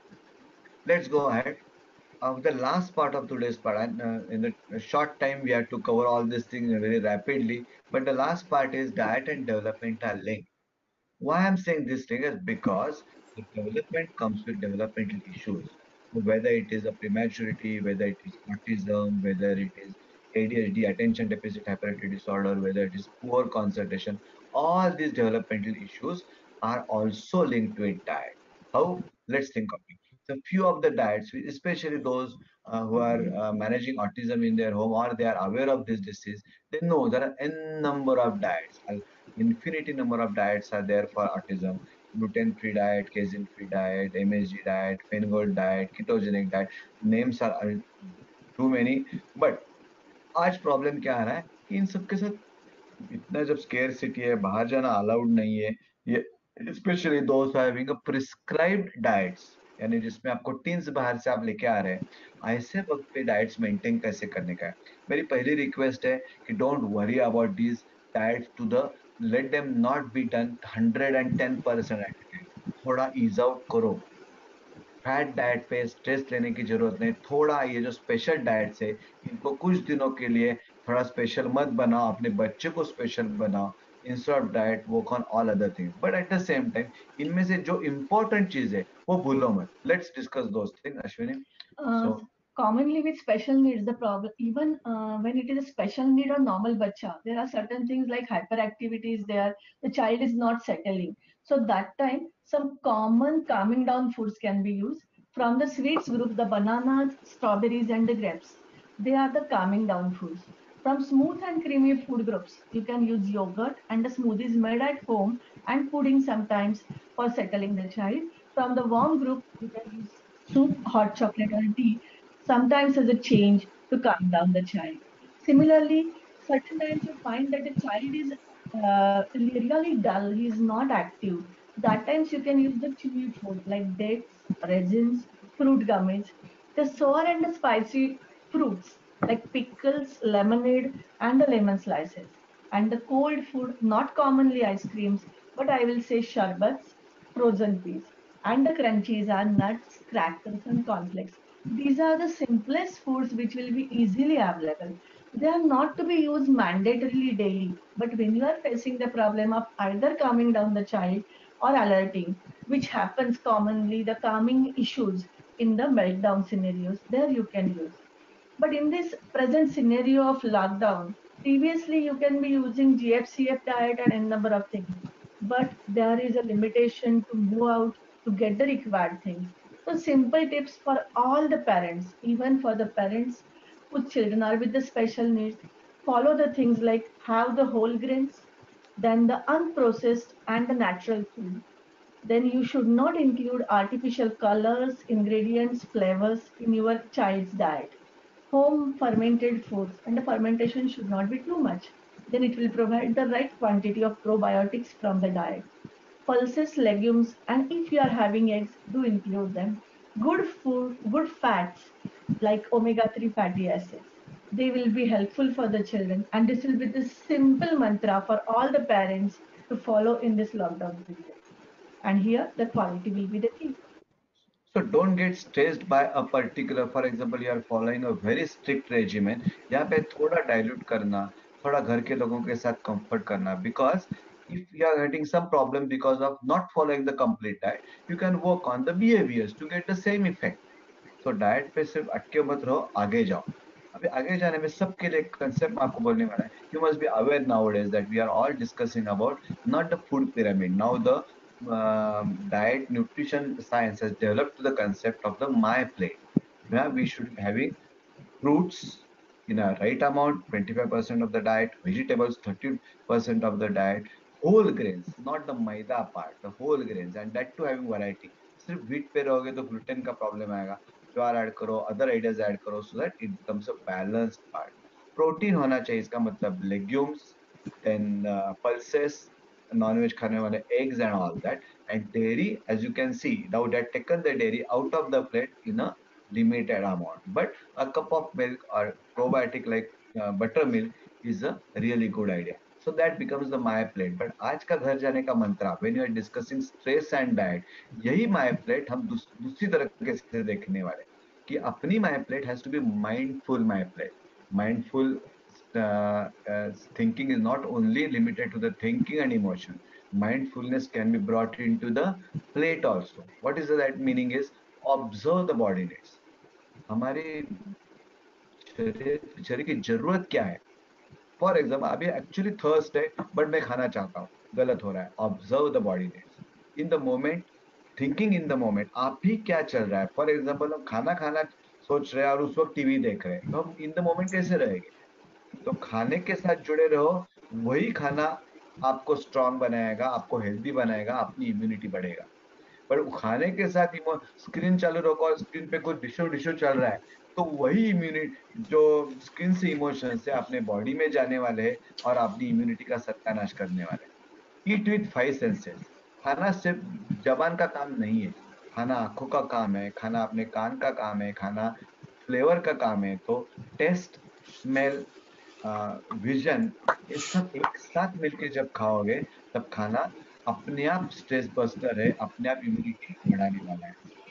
Let's go ahead. Of the last part of today's part, and uh, in the short time we have to cover all these things very rapidly. But the last part is diet and development are linked. Why I'm saying this thing is because the development comes with developmental issues. So whether it is a prematurity, whether it is autism, whether it is A D H D, attention deficit hyperactivity disorder, whether it is poor concentration, all these developmental issues are also linked with diet. How? Let's think of it. So few of the diets, especially those uh, who are uh, managing autism in their home or they are aware of this disease, they know there are n number of diets. Infinity number of diets are there for autism. Gluten-free diet, casein-free diet, M S G diet, Feingold diet, ketogenic diet. Names are uh, too many. But आज problem क्या आ रहा है कि इन सबके साथ इतना जब स्केयर सिटी है, बाहर जाना अलाउड नहीं है, ये स्पेशली दोस्त हैविंग अ प्रिस्क्राइब्ड डाइट्स, यानी जिसमें आपको टीन्स बाहर से आप लेके आ रहे हैं, ऐसे वक्त पे डाइट्स मेंटेन कैसे करने का है. मेरी पहली रिक्वेस्ट है कि don't worry about this diets to the let them not be done hundred and ten percent at time. थोड़ा ईज आउट करो. फैट डाइट पे स्ट्रेस लेने की जरूरत नहीं. थोड़ा ये जो स्पेशल डाइट्स है, इनको कुछ दिनों के लिए थोड़ा स्पेशल मत बनाओ, अपने बच्चे को स्पेशल बनाओ. Instead of diet work on all other things, but at the same time इनमें से जो इम्पोर्टेंट चीज है वो भूलो मत. Let's discuss those thing, Ashwini. Uh, so Commonly with special needs, the problem, even uh, when it is a special need or normal bacha, there are certain things like hyperactivity is there, the child is not settling. So that time, some common calming down foods can be used. From the sweets group, the bananas, strawberries, and the grapes. They are the calming down foods. From smooth and creamy food groups, you can use yogurt and the smoothies made at home and pudding sometimes for settling the child. From the warm group, you can use soup, hot chocolate, or tea, sometimes as a change to calm down the child. Similarly, certain times you find that the child is uh, really dull, he is not active. That times you can use the chewy food like dates, resins, fruit gummies, the sour and the spicy fruits like pickles, lemonade, and the lemon slices. And the cold food, not commonly ice creams, but I will say sherbets, frozen peas. And the crunchies are nuts, crackers, and cornflakes. These are the simplest foods which will be easily available. They are not to be used mandatorily daily, but when you are facing the problem of either calming down the child or alerting, which happens commonly, the calming issues in the meltdown scenarios, there you can use. But in this present scenario of lockdown, previously you can be using G F C F diet and n number of things, but there is a limitation to move out to get the required things. So simple tips for all the parents, even for the parents whose children are with the special needs, follow the things like have the whole grains, then the unprocessed and the natural food. Then you should not include artificial colors, ingredients, flavors in your child's diet. Home fermented foods, and the fermentation should not be too much. Then it will provide the right quantity of probiotics from the diet. Pulses, legumes, and if you are having eggs, do include them. Good food, good fats like omega three fatty acids. They will be helpful for the children, and this will be the simple mantra for all the parents to follow in this lockdown period. And here, the quality will be the key. So don't get stressed by a particular, for example, you are following a very strict regimen. यहाँ पे थोड़ा dilute करना, थोड़ा घर के लोगों के साथ comfort करना. Because if you are getting some problem because of not following the complete diet, you can work on the behaviors to get the same effect. So diet पे सिर्फ अटके मत रहो, आगे जाओ. अभी आगे जाने में सबके लिए concept मैं आपको बोलने वाला है. You must be aware nowadays that we are all discussing about not the food pyramid, now the um, diet nutrition science has developed the concept of the my plate, where we should be having fruits in a right amount, twenty-five percent of the diet, vegetables thirty percent of the diet, whole grains, not the maida part, the whole grains, and that too having variety. सिर्फ wheat पे रहोगे तो gluten का problem आएगा, ज्वार add करो, other ideas add करो, so that it becomes a balanced part. Protein होना चाहिए, इसका मतलब legumes, then uh, pulses, non-veg खाने वाले eggs and all that, and dairy, as you can see, now that taken the dairy out of the plate in a limited amount, but a cup of milk or probiotic like uh, buttermilk is a really good idea. So that becomes the my plate. But आज का घर जाने का मंत्र, when you are discussing stress and diet, यही my plate हम दूस, दूसरी तरह से देखने वाले कि अपनी my plate has to be mindful my plate. Mindful uh, uh, thinking is not only limited to the thinking and emotion. Mindfulness can be brought into the plate also. What is that meaning is observe the body needs. हमारे शरीर शरीर की जरूरत क्या है. For example अभी actually thirst है but मैं खाना चाहता हूँ, गलत हो रहा है. Observe the body needs in the moment, thinking in the moment. आप भी क्या चल रहा है. फॉर एग्जाम्पल हम खाना खाना सोच रहे हैं और उस वक्त टीवी देख रहे हैं, तो हम इन द मोमेंट कैसे रहेंगे. तो खाने के साथ जुड़े रहो, वही खाना आपको स्ट्रांग बनाएगा, आपको हेल्दी बनाएगा, अपनी इम्यूनिटी बढ़ेगा. पर खाने के साथ स्क्रीन चालू रखो और स्क्रीन पे कोई डिशो डिशो चल रहा है, तो वही इम्यूनिटी जो स्क्रीन से इमोशन से अपने बॉडी में जाने वाले हैं और अपनी इम्यूनिटी का सत्यानाश करने वाले हैं. Eat with five senses. खाना सिर्फ जबान का काम नहीं है, खाना आंखों का काम है, खाना अपने कान का काम है, खाना फ्लेवर का काम है. तो टेस्ट, स्मेल, विजन, ये सब एक साथ मिलके जब खाओगे तब खाना अपने आप स्ट्रेस बस्टर है, अपने आप इम्यूनिटी बढ़ाने वाला है.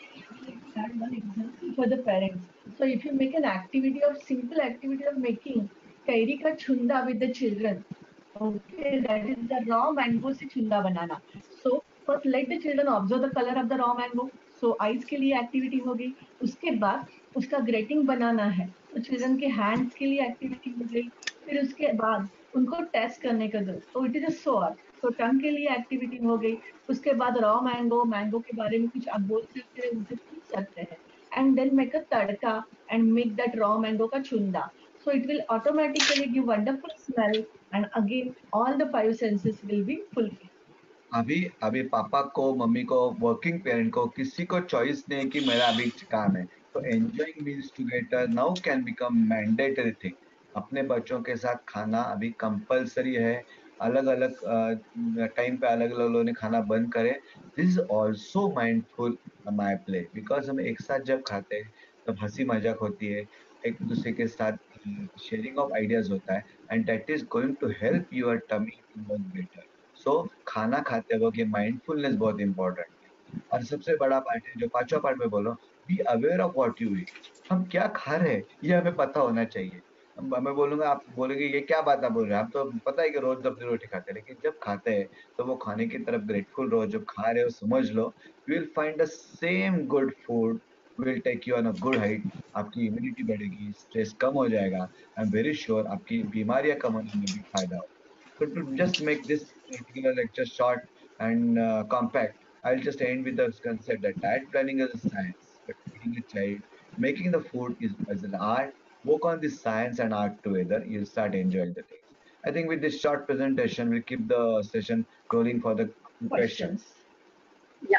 Add one example for the parents. So if you make an activity of simple activity of making kairi ka chunda with the children, okay, that is the raw mango से chunda banana. So first let the children observe the color of the raw mango. So eyes के लिए activity हो गई. उसके बाद उसका grating बनाना है, तो children के hands के लिए activity हो गई. फिर उसके बाद उनको टेस्ट करने का दो, तो इट इज अ स्वाद. तो टंग के लिए एक्टिविटी हो गई. उसके बाद रॉ मैंगो, मैंगो के बारे में कुछ आप बोल सकते हैं, उनसे पूछ सकते हैं. And then make a tadka and make that raw mango का chunda. So it will automatically give wonderful smell, and again all the five senses will be fulfilled. अभी अभी पापा को, मम्मी को, वर्किंग पेरेंट को, किसी को चॉइस नहीं कि मेरा अभी काम है, तो enjoying meals together now can become mandatory thing. अपने बच्चों के साथ खाना अभी कंपलसरी है. अलग अलग टाइम पे अलग अलग लोगों ने खाना बंद करे. This is also mindful my play, because हम एक साथ जब खाते हैं तब हंसी मजाक होती है, एक दूसरे के साथ शेयरिंग ऑफ आइडियाज होता है, and that is going to help your tummy to work better. So खाना खाते वक्त ये माइंडफुलनेस बहुत इंपॉर्टेंट है. और सबसे बड़ा पार्ट है जो पांचवा पार्ट में बोलो, be aware of what you eat. हम क्या खा रहे हैं ये हमें पता होना चाहिए. हम- मैं बोलूंगा, आप बोलेंगे ये क्या बात आप बोल रहे हैं, हम तो पता है कि रोज सब्जी रोटी खाते हैं, लेकिन जब खाते हैं तो वो खाने की तरफ ग्रेटफुल रहो. जब खा रहे हो समझ लो, you will find the same good food will take you on a good height. आपकी इम्यूनिटी बढ़ेगी, स्ट्रेस कम हो जाएगा. आई एम वेरी श्योर आपकी बीमारियां कम होने में भी फायदा होगा. So to just make this particular lecture short and uh, compact, I'll just end with the concept that diet planning is a science, but feeding a child, making the food is as an art. Work on this science and art together. You'll start enjoying the things. I think with this short presentation, we'll keep the session rolling for the questions. Questions. Yeah.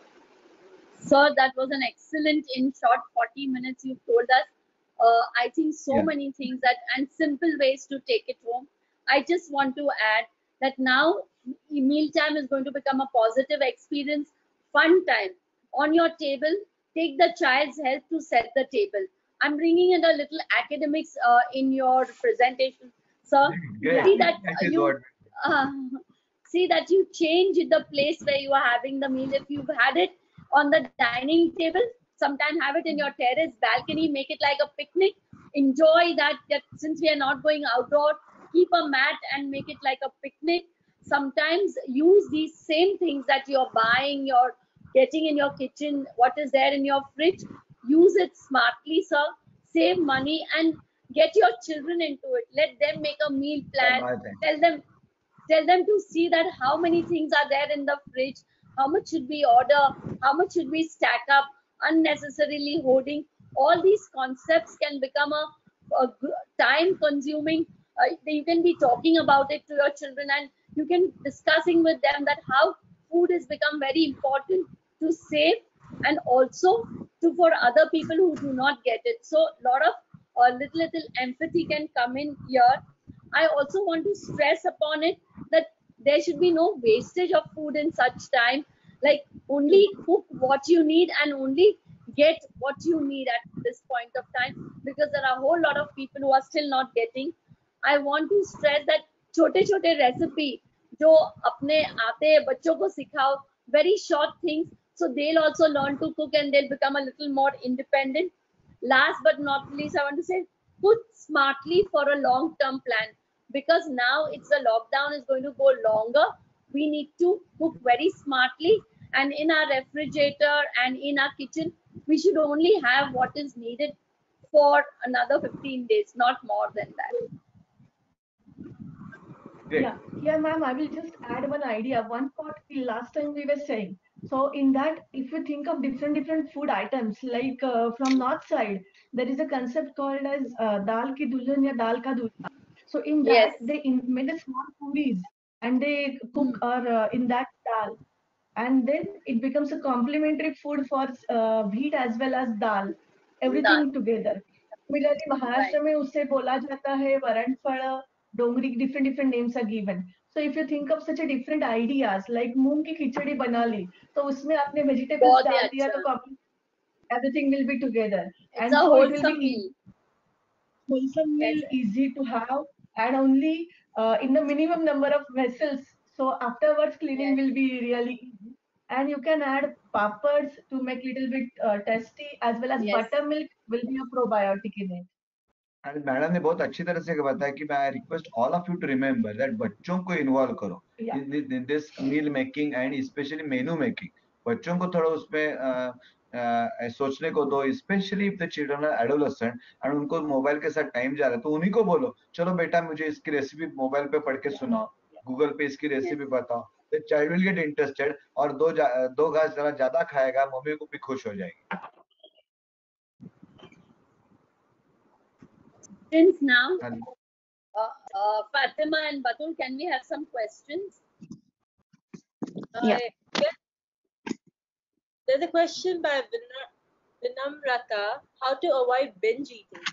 Sir, that was an excellent, in short forty minutes you've told us. Uh, I think so Yeah. many things that and simple ways to take it home. I just want to add that now mealtime is going to become a positive experience, fun time on your table. Take the child's health to set the table. I'm bringing in a little academics uh, in your presentation, sir. Great. See that That is you what. uh, see that you change the place where you are having the meal. If you've had it on the dining table, sometime have it in your terrace, balcony, make it like a picnic. Enjoy that, that since we are not going outdoor, keep a mat and make it like a picnic. Sometimes use these same things that you're buying, you're getting in your kitchen, what is there in your fridge, use it smartly, sir. Save money and get your children into it. Let them make a meal plan. बात है. Tell them tell them to see that how many things are there in the fridge, how much should we order, how much should we stack up, unnecessarily hoarding. All these concepts can become a, a time consuming. Uh, you can be talking about it to your children, and you can discussing with them that how food has become very important to save, and also to for other people who do not get it. So a lot of uh, little little empathy can come in here. I also want to stress upon it that there should be no wastage of food in such time. Like, only cook what you need and only get what you need at this point of time, because there are a whole lot of people who are still not getting. I want to stress that छोटे छोटे recipe जो अपने आते हैं बच्चों को सिखाओ, very short things, so they'll also learn to cook and they'll become a little more independent. Last but not least, I want to say, cook smartly for a long term plan, because now it's the lockdown is going to go longer. We need to cook very smartly, and in our refrigerator and in our kitchen we should only have what is needed for another fifteen days, not more than that. Great. Yeah, yeah, ma'am. I will just add one idea. One part the last time we were saying. So in that, if you think of different different food items, like uh, from north side, there is a concept called as uh, dal ki dulhan ya dal ka dulha. So in Yes. that, they in, made a small puris and they cook Hmm. or uh, in that dal, and then it becomes a complementary food for uh, wheat as well as dal, Done. everything together. Similarly, Right. Maharashtra में उसे बोला जाता है वरण फल, डोंगरी, different different names are given. So if you think of such a different ideas like मूंग की खिचड़ी बना ली, तो उसमें आपने vegetables बहुत ही डाल दिया अच्छा. तो com- everything will be together, It's a and so it will be wholesome easy, meal. wholesome Yes. meal, easy to have, and only uh, in the minimum number of vessels. So afterwards, cleaning Yes. will be really easy. And you can add papads to make little bit uh, tasty, as well as Yes. buttermilk will be a probiotic in it. And madam ने बहुत अच्छी तरह से बताया कि मैं request all of you to remember that बच्चों को इन्वॉल्व करो Yeah. This meal making and specially menu making. बच्चों को थोड़ा उसमें अ, अ, सोचने को दो, specially if the children are adolescent and उनको मोबाइल के साथ टाइम जा रहा है, तो उन्हीं को बोलो, चलो बेटा मुझे इसकी रेसिपी मोबाइल पे पढ़ के सुनाओ, गूगल पे इसकी रेसिपी बताओ. The child will get interested, और दो जा, दो घास जरा ज्यादा खाएगा, मम्मी को भी खुश हो जाएगी. Since now, And uh, uh, Fatima and Batul, can we have some questions? Uh, Yeah. yeah. There's a question by Vina- Vinamrata: how to avoid binge eating?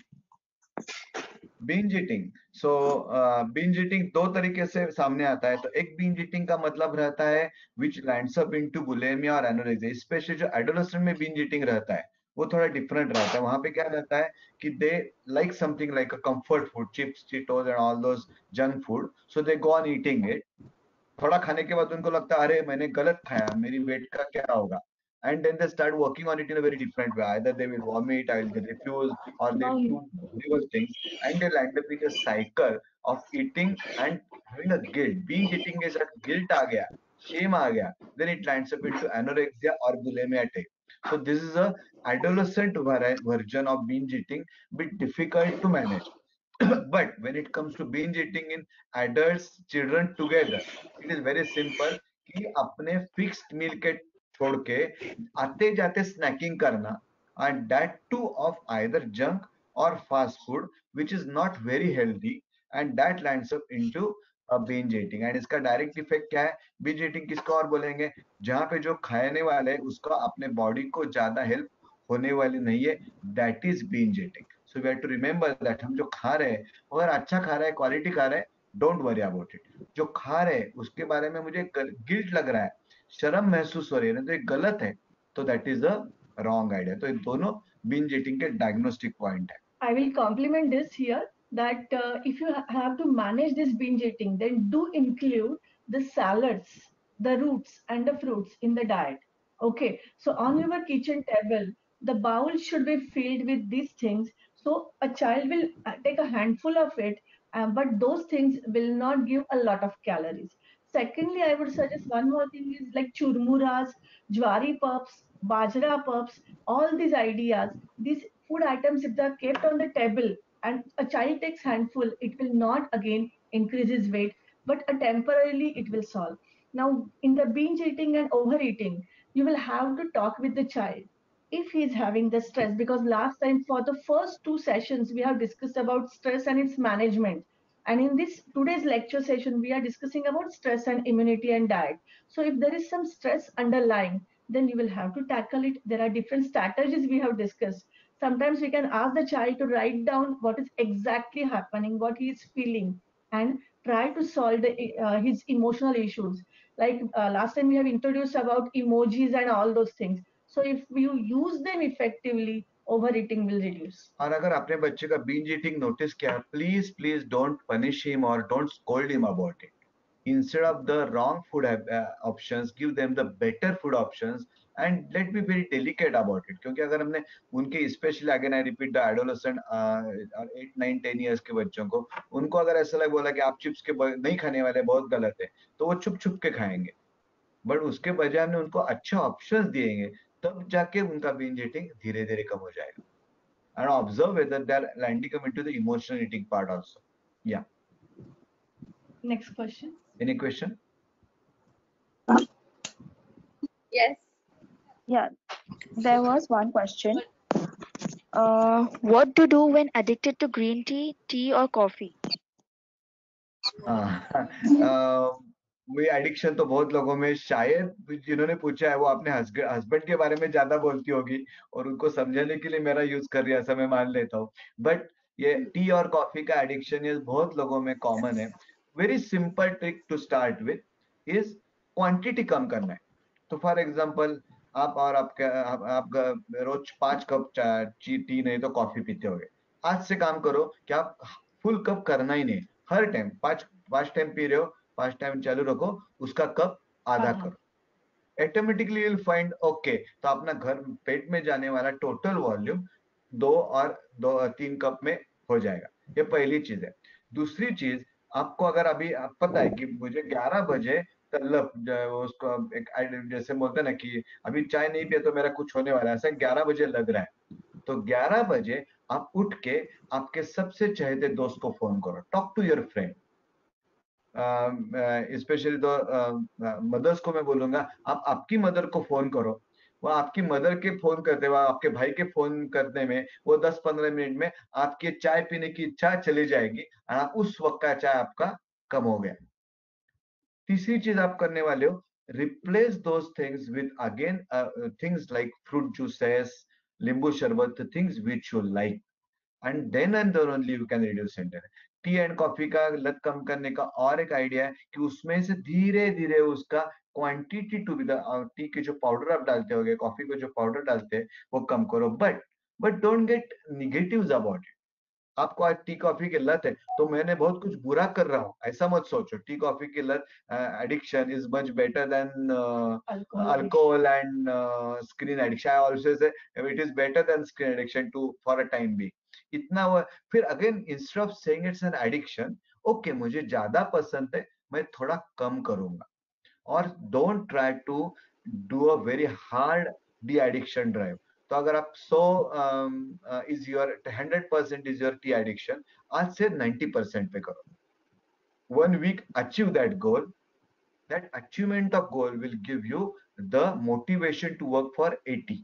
Binge eating. So binge eating दो तरीके से सामने आता है. तो एक binge eating का मतलब रहता है which lands up into bulimia और एनोरेक्सिया. स्पेशली जो एडोलेसेंट में बिंज ईटिंग रहता है वो थोड़ा डिफरेंट रहता है. वहां पे क्या रहता है कि they like something like a comfort food, chips, Cheetos and all those junk food, so they go on eating it. थोड़ा खाने के बाद उनको लगता है अरे मैंने गलत खाया, मेरी वेट का क्या होगा, and then they start working on it in a very different way. Either they will vomit, I will refuse, or they Now, do horrible things, and they'll end up in a cycle of eating and having a guilt. Binge eating is that guilt aa gaya, shame aa gaya, then it lands up into anorexia or bulimia type. So this is a adolescent vari- version of binge eating, bit difficult to manage. But when it comes to binge eating in adults, children together, it is very simple कि अपने fixed मील के छोड़ के आते जाते snaking करना, and that too of either junk or fast food which is not very healthy, and that lands up into a binge eating. and इसका direct effect क्या है? binge eating किसको और बोलेंगे? जहाँ पे जो खाने वाले है उसका अपने बॉडी को ज्यादा हेल्प होने वाली नहीं है, that is binge eating. So we have to remember that हम जो खा रहे हैं, अगर अच्छा खा रहा है, क्वालिटी खा रहा है, डोंट वरी अबाउट इट. जो खा रहे हैं उसके बारे में मुझे गिल्ट लग रहा है, शर्म महसूस हो रही है ना, तो ये गलत है, तो that is a wrong idea. तो ये दोनों binge eating के डायग्नोस्टिक पॉइंट है. I will complement this here that uh, if you ha- have to manage this binge eating, then do include the salads, the roots, and the fruits in the diet. Okay, so on your kitchen table, the bowl should be filled with these things. So a child will uh, take a handful of it, uh, but those things will not give a lot of calories. Secondly, I would suggest one more thing is like churmuras, jwari puffs, bajra puffs, all these ideas. These food items, if they're kept on the table and a child takes handful, it will not again increase his weight, but uh, temporarily it will solve. Now, in the binge eating and overeating, you will have to talk with the child if he's having the stress, because last time for the first two sessions we have discussed about stress and its management, and in this today's lecture session we are discussing about stress and immunity and diet. So if there is some stress underlying, then you will have to tackle it. There are different strategies we have discussed. Sometimes we can ask the child to write down what is exactly happening, what he is feeling, and try to solve the, uh, his emotional issues. Like uh, last time we have introduced about emojis and all those things. So if you use them effectively, overeating will reduce. और अगर आपने बच्चे का binge eating notice किया, please please don't punish him or don't scold him about it. Instead of the wrong food uh, options, give them the better food options and let be very delicate about it. क्योंकि अगर हमने उनके especially again I repeat the adolescent uh, eight nine ten years के बच्चों को, उनको अगर ऐसा लगे बोला कि आप चिप्स के नहीं खाने वाले, बहुत गलत है, तो वो छुप छुप के खाएंगे. बट उसके बजाय हमने उनको अच्छे ऑप्शंस दिएंगे, तब जाके उनका binge eating धीरे धीरे कम हो जाएगा. And observe whether they are landing up into the emotional eating part also. Yeah. Next question. Any question? Yes. Yeah, there was one question. Uh, what to do when addicted to green tea, tea or coffee? वो addiction तो बहुत लोगों में, शायद जिन्होंने पूछा है वो अपने हस्बैंड के बारे में ज्यादा बोलती होगी और उनको समझाने के लिए मेरा यूज कर रही है, ऐसा मैं मान लेता हूँ. बट ये टी और कॉफी का एडिक्शन ये बहुत लोगों में कॉमन है. Very simple trick to start with is quantity कम करना है. तो फॉर एग्जांपल आप और आपका आप, आप रोज पांच कप टी नहीं तो कॉफी पीते होगे. आज से काम करो कि आप फुल कप करना ही नहीं. हर टाइम पांच पांच टाइम पी रहे हो, पांच टाइम चालू रखो, उसका कप आधा करो. ऑटोमेटिकली विल फाइंड ओके, तो अपना घर पेट में जाने वाला टोटल वॉल्यूम दो और दो तीन कप में हो जाएगा. ये पहली चीज है. दूसरी चीज, आपको अगर अभी आप पता है कि मुझे ग्यारह बजे तलब उसको एक जैसे बोलते हैं ना कि अभी चाय नहीं पिया तो मेरा कुछ होने वाला है, ऐसा ग्यारह बजे लग रहा है, तो ग्यारह बजे आप उठ के आपके सबसे चाहते दोस्त को फोन करो. Talk to your friend. Specially तो मदर्स को मैं बोलूंगा, आप आपकी मदर को फोन करो. वो आपकी मदर के फोन करते हुए, आपके भाई के फोन करने में वो दस पंद्रह मिनट में आपकी चाय पीने की इच्छा चली जाएगी और आप उस वक्त का चाय आपका कम हो गया. तीसरी चीज आप करने वाले हो, replace those things with again things like fruit juices, नींबू शरबत, things which you like, and then and then only you can reduce intake. Tea and coffee का लत कम करने का और एक आइडिया है कि उसमें से धीरे धीरे उसका quantity to be the tea के जो पाउडर आप डालते होगे, कॉफी को जो पाउडर डालते हैं वो कम करो. But but don't get negatives about it. आपको आज टी कॉफी की लत है तो मैंने बहुत कुछ बुरा कर रहा हूँ, ऐसा मत सोचो. टी कॉफी की लत addiction is much better than alcohol and screen addiction. I also say it is better than screen addiction to for a time be. इतना वो फिर again instead of saying it's an addiction, okay मुझे ज्यादा पसंद है, मैं थोड़ा कम करूंगा. और don't try to do a very hard de addiction drive. तो अगर आप सौ is your hundred percent is your tea addiction, आज से नाइंटी परसेंट पे करो. One week achieve that goal. That achievement of goal will give you the motivation to work for eighty.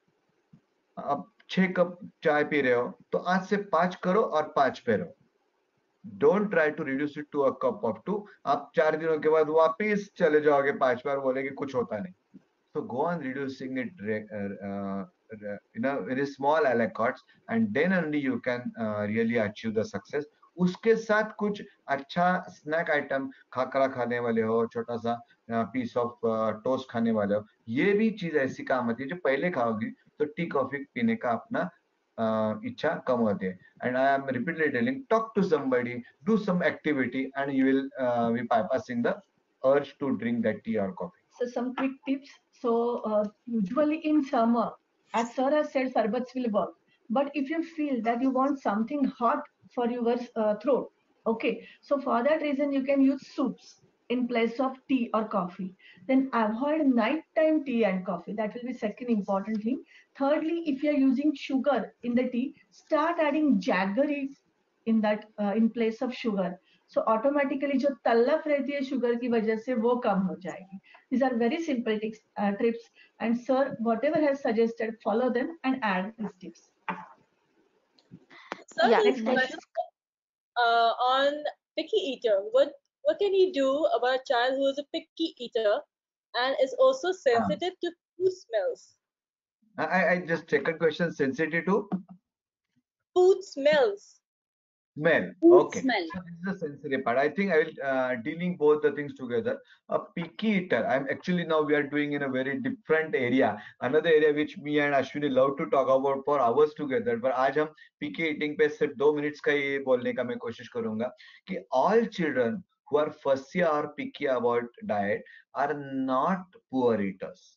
अब छह कप चाय पी रहे हो तो आज से पांच करो और पांच पे रहो. Don't try to reduce it to a cup of two. आप चार दिनों के बाद वापिस चले जाओगे पांच बार, बोलेगे कुछ होता नहीं. So go on reducing it uh, uh, in a very small allocates and then only you can uh, really achieve the success. उसके साथ कुछ अच्छा स्नैक आइटम, खाकरा खाने वाले हो, छोटा सा पीस ऑफ टोस्ट खाने वाले हो, ये भी चीज ऐसी काम आती है जो पहले खाओगी तो टी कॉफी पीने का अपना इच्छा कम होती है. And I am repeatedly telling, talk to somebody, do some activity and you will be bypassing the urge to drink that tea or coffee. So some quick tips. So uh, usually in summer, as Sir has said, sarbats will work. But if you feel that you want something hot for your uh, throat, okay, so for that reason you can use soups in place of tea or coffee. Then avoid nighttime tea and coffee. That will be second important thing. Thirdly, if you are using sugar in the tea, start adding jaggery in that uh, in place of sugar. So automatically जो तल्लफ रहती है sugar की वजह से वो कम हो जाएगी. These are very simple tips, uh, tips, and sir, whatever has suggested, follow them and add these tips. Sir, Yeah, there's a next. question uh, on picky eater. What what can you do about a child who is a picky eater and is also sensitive to food smells? I, I just second question, sensitive to Food smells. smell. Food Okay. smell. So this is the sensory part. I think I will uh, dealing both the things together. A picky eater. I'm actually now we are doing in a very different area. Another area which me and Ashwini love to talk about for hours together. But आज हम picky eating पे सिर्फ दो minutes का ये बोलने का मैं कोशिश करूंगा कि all children who are fussy or picky about diet are not poor eaters.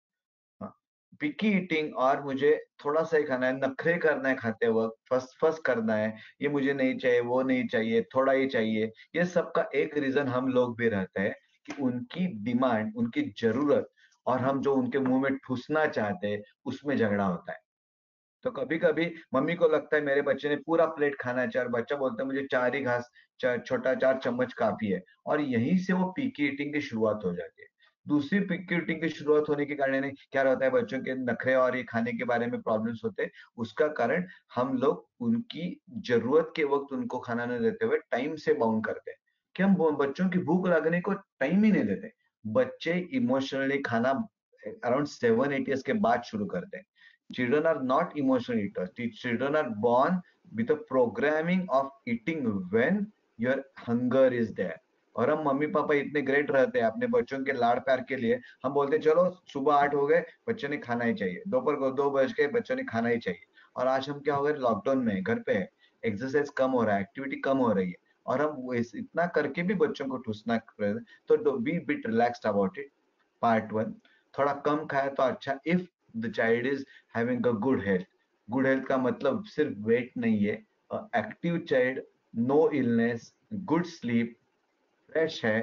Picky eating और मुझे थोड़ा सा ही खाना है, नखरे करना है खाते वक्त, फस फस करना है, ये मुझे नहीं चाहिए, वो नहीं चाहिए, थोड़ा ही चाहिए, ये सब का एक रीजन हम लोग भी रहते हैं कि उनकी डिमांड, उनकी जरूरत और हम जो उनके मुंह में ठूसना चाहते हैं उसमें झगड़ा होता है. तो कभी कभी मम्मी को लगता है मेरे बच्चे ने पूरा प्लेट खाना है, चार बच्चा बोलता है मुझे चार ही घास छोटा चार चम्मच काफी है, और यहीं से वो पिकी ईटिंग की शुरुआत हो जाती है. दूसरी पिकी ईटिंग की शुरुआत होने के कारण क्या रहता है, बच्चों के नखरे और ये खाने के बारे में प्रॉब्लम्स होते हैं. उसका कारण हम लोग उनकी जरूरत के वक्त उनको खाना नहीं देते हुए टाइम से बाउंड करते हैं कि हम बच्चों की भूख लगने को टाइम ही नहीं देते. बच्चे इमोशनली खाना अराउंड सेवन एट ईयर्स के बाद शुरू करते हैं. Children are not emotional eaters. Children are born with a programming of eating when your hunger is there. और हम मम्मी पापा इतने ग्रेट रहते हैं अपने बच्चों के लाड़ प्यार के लिए, हम बोलते हैं चलो सुबह आठ हो गए, बच्चे ने खाना ही चाहिए, दोपहर को दो बज गए, बच्चों ने खाना ही चाहिए. और आज हम क्या हो गए, लॉकडाउन में घर पे है, एक्सरसाइज कम हो रहा है, एक्टिविटी कम हो रही है, और हम इतना करके भी बच्चों को ठूसना, तो be bit relaxed about it. Part one, थोड़ा कम खाया तो अच्छा. If the child is having a good health, good health का मतलब सिर्फ वेट नहीं है, active child, no illness, good sleep, fresh है,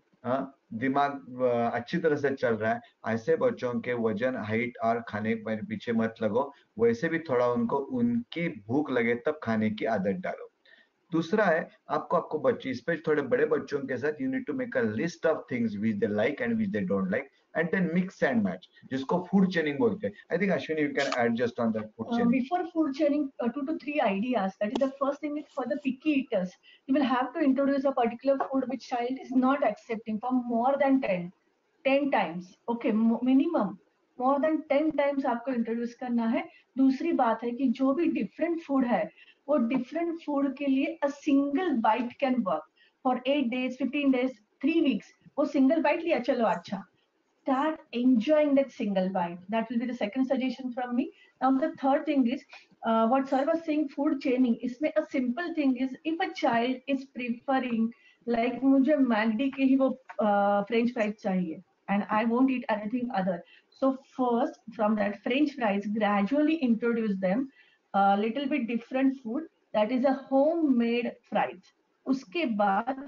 दिमाग अच्छी तरह से चल रहा है, ऐसे बच्चों के वजन, हाइट और खाने पर पीछे मत लगो. वैसे भी थोड़ा उनको उनकी भूख लगे तब खाने की आदत डालो. दूसरा है आपको आपको बच्चे, स्पेशली थोड़े बड़े बच्चों के साथ, you need to make a list of things which they like and which they don't like, and then mix and match, जिसको फूड चेनिंग बोलते हैं. I think Ashwini you can add just on that food Uh, chaining. before food sharing, uh, two to three ideas. That is the first thing is for the picky eaters. You will have to introduce a particular food which child is not accepting for more than ten, ten times. Okay, minimum. more than ten times आपको introduce करना है. दूसरी बात है कि जो भी different food है, वो डिफरेंट फूड के लिए a single bite can work for eight days, fifteen days, three weeks. वो सिंगल बाइट लिया, चलो अच्छा. Start enjoying that single bite. That will be the second suggestion from me. Now the third thing is uh, what sir was saying, food chaining. इसमें a simple thing is, if a child is preferring like मुझे मैगडी के ही वो French fries चाहिए and I won't eat anything other. So first from that french fries, gradually introduce them a little bit different food, that is a homemade fries. उसके बाद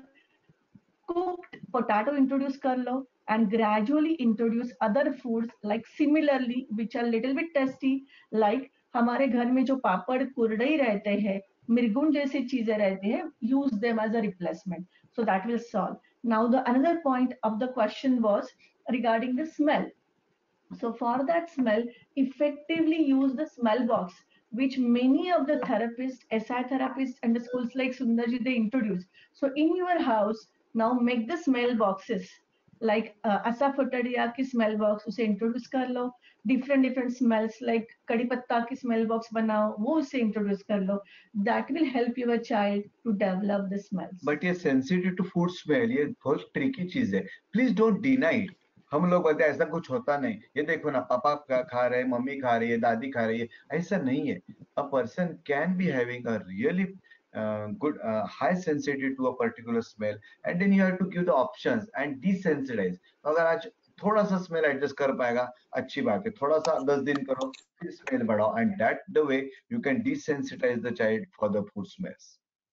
cooked potato introduce कर लो and gradually introduce other foods like similarly which are little bit tasty, like हमारे घर में जो पापड़ कुरडई रहते हैं, मिर्गुन जैसी चीजें रहती हैं, use them as a replacement. So that will solve. Now the another point of the question was regarding the smell. So for that smell, effectively use the smell box, which many of the therapists, S I therapists and the schools like Sundarji, they introduce. So in your house, now make the smell boxes. Like uh, asafoetida की smell box उसे introduce कर लो. Different different smells like कड़ी पत्ता की smell box बनाओ, वो उसे introduce कर लो. That will help your child to develop the smells. But ये सेंसिटिव टू फूड स्मेल, ये बहुत ट्रिकी चीज है. Please don't deny it. हम लोग बोलते हैं ऐसा कुछ होता नहीं, ये देखो ना पापा खा रहे हैं, मम्मी खा रही है, दादी खा रही है. ऐसा नहीं है. A person can be having a really good uh, high sensitivity to a particular smell, and then you have to give the options and desensitize. तो अगर आज थोड़ा सा स्मेल एडजस्ट कर पाएगा, अच्छी बात है. थोड़ा सा दस दिन करो, फिर स्मेल बढ़ाओ, and that the way you can desensitize the child for the food smells.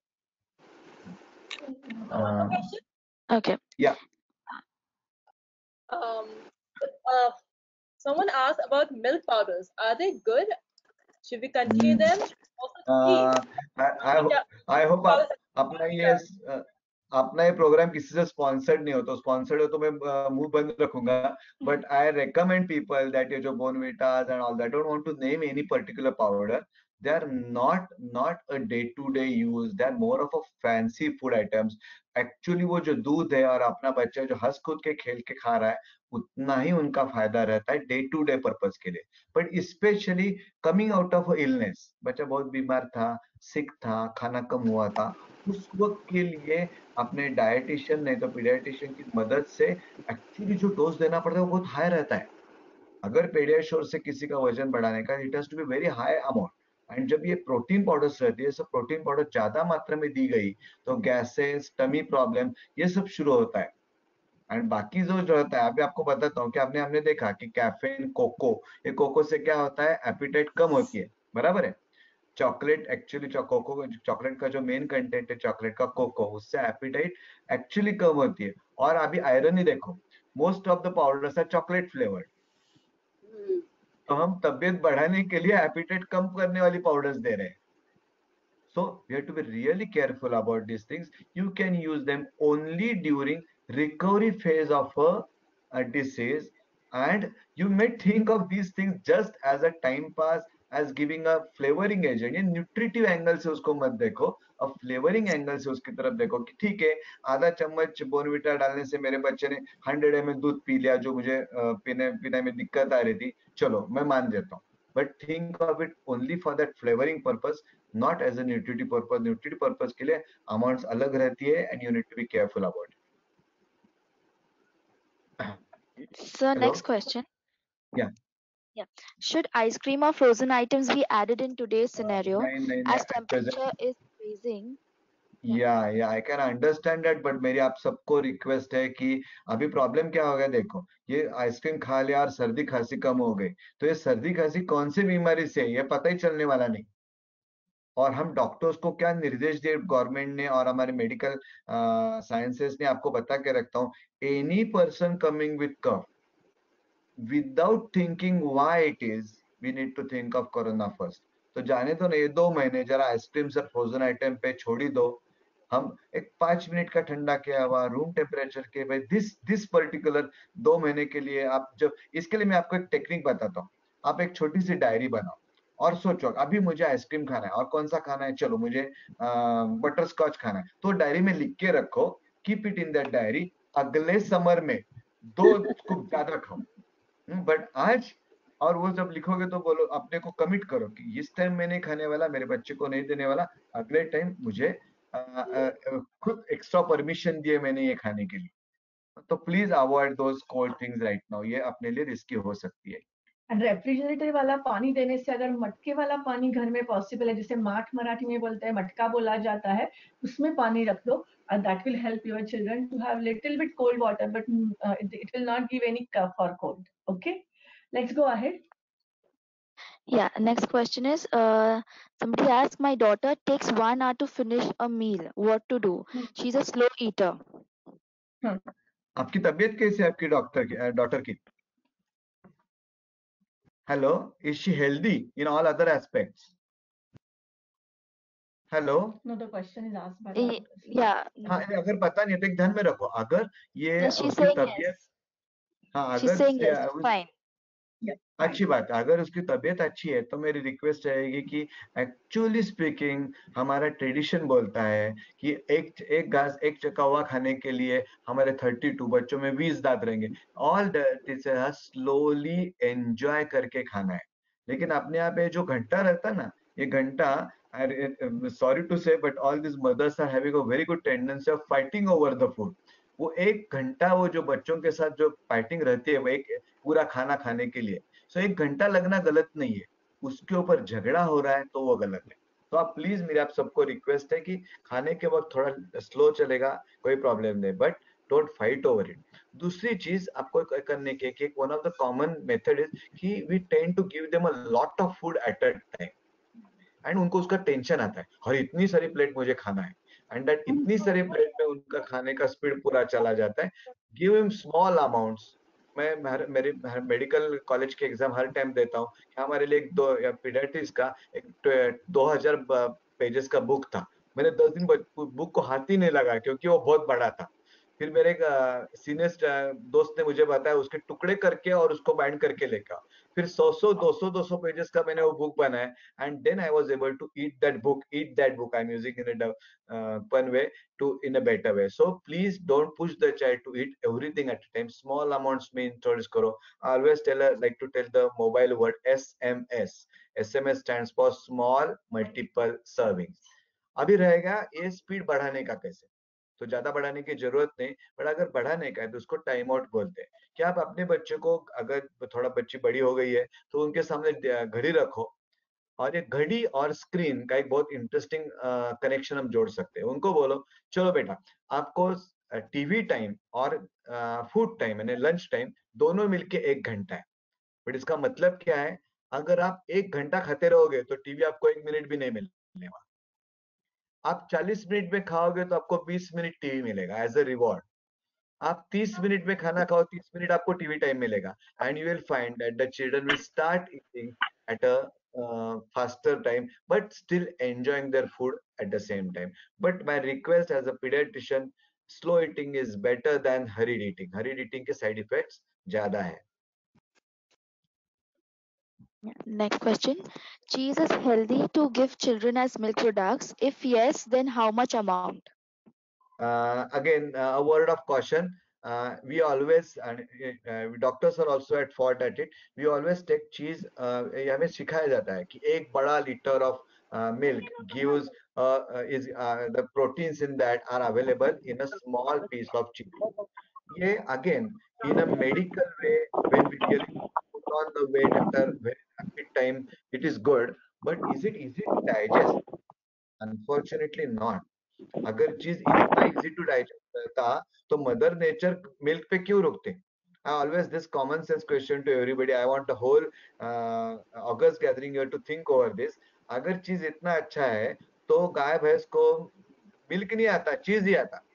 Uh, question? Okay. Yeah. Um, uh, someone asked about milk powders. Are they good? Should we continue Mm. them? Also, tea. Uh, I, I, ho- I hope आप अपना ये अपना ये programme किसी से sponsored नहीं हो, तो स्पॉन्सर्ड हो तो मैं uh, मुंह बंद रखूंगा, but I recommend people that ये जो Bournvitas and all that, don't want to name any particular powder, they are not not a day to day use, they are more of a fancy food items. Actually वो जो दूध है और अपना बच्चा जो हंस कूद के खेल के खा रहा है, उतना ही उनका फायदा रहता है डे टू डे पर्पस के लिए. But specially coming out of illness, बच्चा बहुत बीमार था, सिक था, खाना कम हुआ था, उस वक्त के लिए अपने डायटिशियन नहीं तो पीडियाट्रिशियन की मदद से एक्चुअली जो डोज देना पड़ता है वो बहुत हाई रहता है. अगर पेडियाश्योर से किसी का वजन बढ़ाने का, it has to be very high amount. And जब ये प्रोटीन पाउडर्स रहती है, सब प्रोटीन पाउडर ज्यादा मात्रा में दी गई तो गैसेस, टमी प्रॉब्लम, ये सब शुरू होता है. एंड बाकी जो जो रहता है, अभी आपको बताता हूँ कि आपने हमने देखा कि कैफीन, कोको, ये कोको से क्या होता है, एपिटाइट कम होती है, बराबर है. चॉकलेट, एक्चुअली कोको, चॉकलेट का जो मेन कंटेंट है चॉकलेट का, कोको, उससे एपिटाइट एक्चुअली कम होती है. और अभी आयरन ही देखो, most of the powders are chocolate flavoured. तो हम तबियत बढ़ाने के लिए एपिटाइट कम करने वाली पाउडर्स दे रहे हैं. So we have to be really careful about these things. You can use them only during recovery phase of a, a disease, and you may think of these things just as a time pass, as giving a flavoring agent. ये nutritive angle से उसको मत देखो, अब flavouring angle से उसकी तरफ देखो कि ठीक है, आधा चम्मच बोर्नविटा डालने से मेरे बच्चे ने हंड्रेड एम एल दूध पी लिया, जो मुझे पीने पीने में दिक्कत आ रही थी, चलो मैं मान देता हूँ. But think of it only for that flavoring purpose, not as a nutritive purpose. Nutritive purpose के लिए amounts अलग रहती है, and you need to be careful about it. So Hello? next question. Yeah. Yeah. Should ice cream or frozen items be added in today's scenario नहीं नहीं as नहीं, at temperature present. is freezing? Yeah, yeah, I can understand that, but मेरी आप सबको request है कि अभी problem क्या हो गया, देखो ये आइसक्रीम खा लिया और सर्दी खांसी कम हो गई, तो ये सर्दी खांसी कौन सी बीमारी से है ये पता ही चलने वाला नहीं. और हम डॉक्टर्स को क्या निर्देश दिए गवर्नमेंट ने और हमारे मेडिकल साइंसेस ने, आपको बता के रखता हूँ, any person coming with cough, without thinking why it is, we need to think of corona first. तो जाने तो नहीं, दो महीने जरा आइसक्रीम सर फ्रोजन आइटम पे छोड़ी दो. हम एक पांच मिनट का ठंडा किया हुआ रूम टेम्परेचर के भाई दिस दिस पर्टिकुलर दो महीने के लिए आप, जब इसके लिए मैं आपको एक टेक्निक बताता हूँ. आप एक छोटी सी डायरी बनाओ और सोचो अभी मुझे आइसक्रीम खाना है, और कौन सा खाना है, चलो मुझे बटर स्कॉच खाना है, तो डायरी में लिख के रखो, keep it in that diary. अगले समर में दो स्कूप ज्यादा खाओ. बट आज, और वो जब लिखोगे तो बोलो, अपने को कमिट करो कि इस टाइम मैं नहीं खाने वाला, मेरे बच्चे को नहीं देने वाला, अगले टाइम मुझे आ, आ, खुद एक्स्ट्रा परमिशन दिए मैंने ये खाने के लिए. तो please avoid those cold things right now, ये अपने लिए रिस्की हो सकती है. एंड रेफ्रिजरेटर वाला पानी देने से, अगर मटके वाला पानी घर में पॉसिबल है, जिसे माठ मराठी में बोलते हैं, मटका बोला जाता है, उसमें पानी रख दो, and that will help your children to have little bit cold water, but uh, it, it will not give any cough or cold. Okay, let's go ahead. Yeah, next question is uh, somebody asked, my daughter takes one hour to finish a meal. What to do? Hmm. She's a slow eater. Hmm. आपकी तबीयत कैसी है, आपकी doctor की daughter की? Hello, is she healthy in all other aspects? Hello. No, the question is asked by Eh, the Yeah, हाँ, अगर पता नहीं है तो एक ध्यान में रखो, अगर ये yeah, she's उसकी saying तबीयत, yes. हाँ She's अगर saying से- yes, उस- fine. yeah, अच्छी बात है. अगर उसकी तबीयत अच्छी है तो मेरी रिक्वेस्ट रहेगी कि एक्चुअली स्पीकिंग हमारा ट्रेडिशन बोलता है कि एक एक घास एक कौवा खाने के लिए हमारे थर्टी टू बच्चों में बीस दांत रहेंगे. ऑल दैट स्लोली एंजॉय करके खाना है. लेकिन अपने आप ये जो घंटा रहता है ना, ये घंटा, sorry to say but all this mothers are having a very good tendency of fighting over the food. वो एक घंटा, वो जो बच्चों के साथ जो फाइटिंग रहती है वो एक पूरा खाना खाने के लिए, सो एक घंटा लगना गलत नहीं है, उसके ऊपर झगड़ा हो रहा है तो वो गलत है. तो आप प्लीज, मेरे आप सबको रिक्वेस्ट है कि खाने के वक्त थोड़ा स्लो चलेगा, कोई प्रॉब्लम नहीं, but don't fight over it. दूसरी चीज आपको करने के कि one of the common method is कि we tend to give them a lot of food at a time, and उनको उसका टेंशन आता है, और इतनी सारी प्लेट मुझे खाना है, एंड दैट इतनी सारी प्लेट में उनका खाने का स्पीड पूरा चला जाता है. Give him small amounts. मैं हर- मेरे मेडिकल कॉलेज के एग्जाम हर टाइम देता हूँ कि हमारे लिए एक दो पीडियाट्रिक्स का एक दो हजार पेजेस का बुक था, मैंने दस दिन बुक को हाथ ही नहीं लगा क्योंकि वो बहुत बड़ा था। फिर मेरे एक सीनियर दोस्त ने मुझे बताया उसके टुकड़े करके और उसको बाइंड करके लेकर फिर सौ सौ दो सौ दो सौ पेजेस का मैंने वो बुक बनाया and then I was able to eat that book eat that book I am using in a fun way to in a better way. So please don't push the child to eat everything at a time. Small amounts में introduce करो. I always tell her like to tell the mobile word S M S. S M S stands for small multiple servings. अभी रहेगा ये speed बढ़ाने का कैसे, तो ज्यादा बढ़ाने की जरूरत नहीं, पर अगर बढ़ाने का है तो उसको टाइम आउट बोलते हैं कि आप अपने बच्चे को अगर थोड़ा बच्ची बड़ी हो गई है तो उनके सामने घड़ी रखो और ये घड़ी और स्क्रीन का एक बहुत इंटरेस्टिंग कनेक्शन हम जोड़ सकते हैं। उनको बोलो चलो बेटा आपको टीवी टाइम और फूड टाइम यानी लंच टाइम दोनों मिलके एक घंटा है, बट इसका मतलब क्या है, अगर आप एक घंटा खाते रहोगे तो टीवी आपको एक मिनट भी नहीं मिलने वाला। आप चालीस मिनट में खाओगे तो आपको बीस मिनट टीवी मिलेगा एज अ रिवॉर्ड। आप तीस मिनट में खाना खाओ, तीस मिनट आपको टीवी टाइम मिलेगा and you will find that the children will start eating at a faster time but still enjoying their food at the same time. But my request as a pediatrician, slow eating is better than hurried eating. Hurried eating के side effects ज्यादा है। Next question. Cheese is healthy to give children as milk products? If yes, then how much amount? Uh, again, uh, a word of caution. Uh, we always, and uh, doctors are also at fault at it. We always take cheese. Uh, ये हमें सिखाया जाता है कि एक बड़ा liter of uh, milk gives uh, uh, is uh, the proteins in that are available in a small piece of cheese. Yeah, again, in a medical way, when we really put on the weight after very rapid time, it is good. But is it easy to digest? Unfortunately, not. अगर चीज इतना easy to digest था तो mother nature milk पे क्यों रुकते? I always this common sense question to everybody. I want the whole uh, August gathering here to think over this. अगर चीज इतना अच्छा है तो गाय भैंस को मिल्क नहीं आता, चीज ही आता।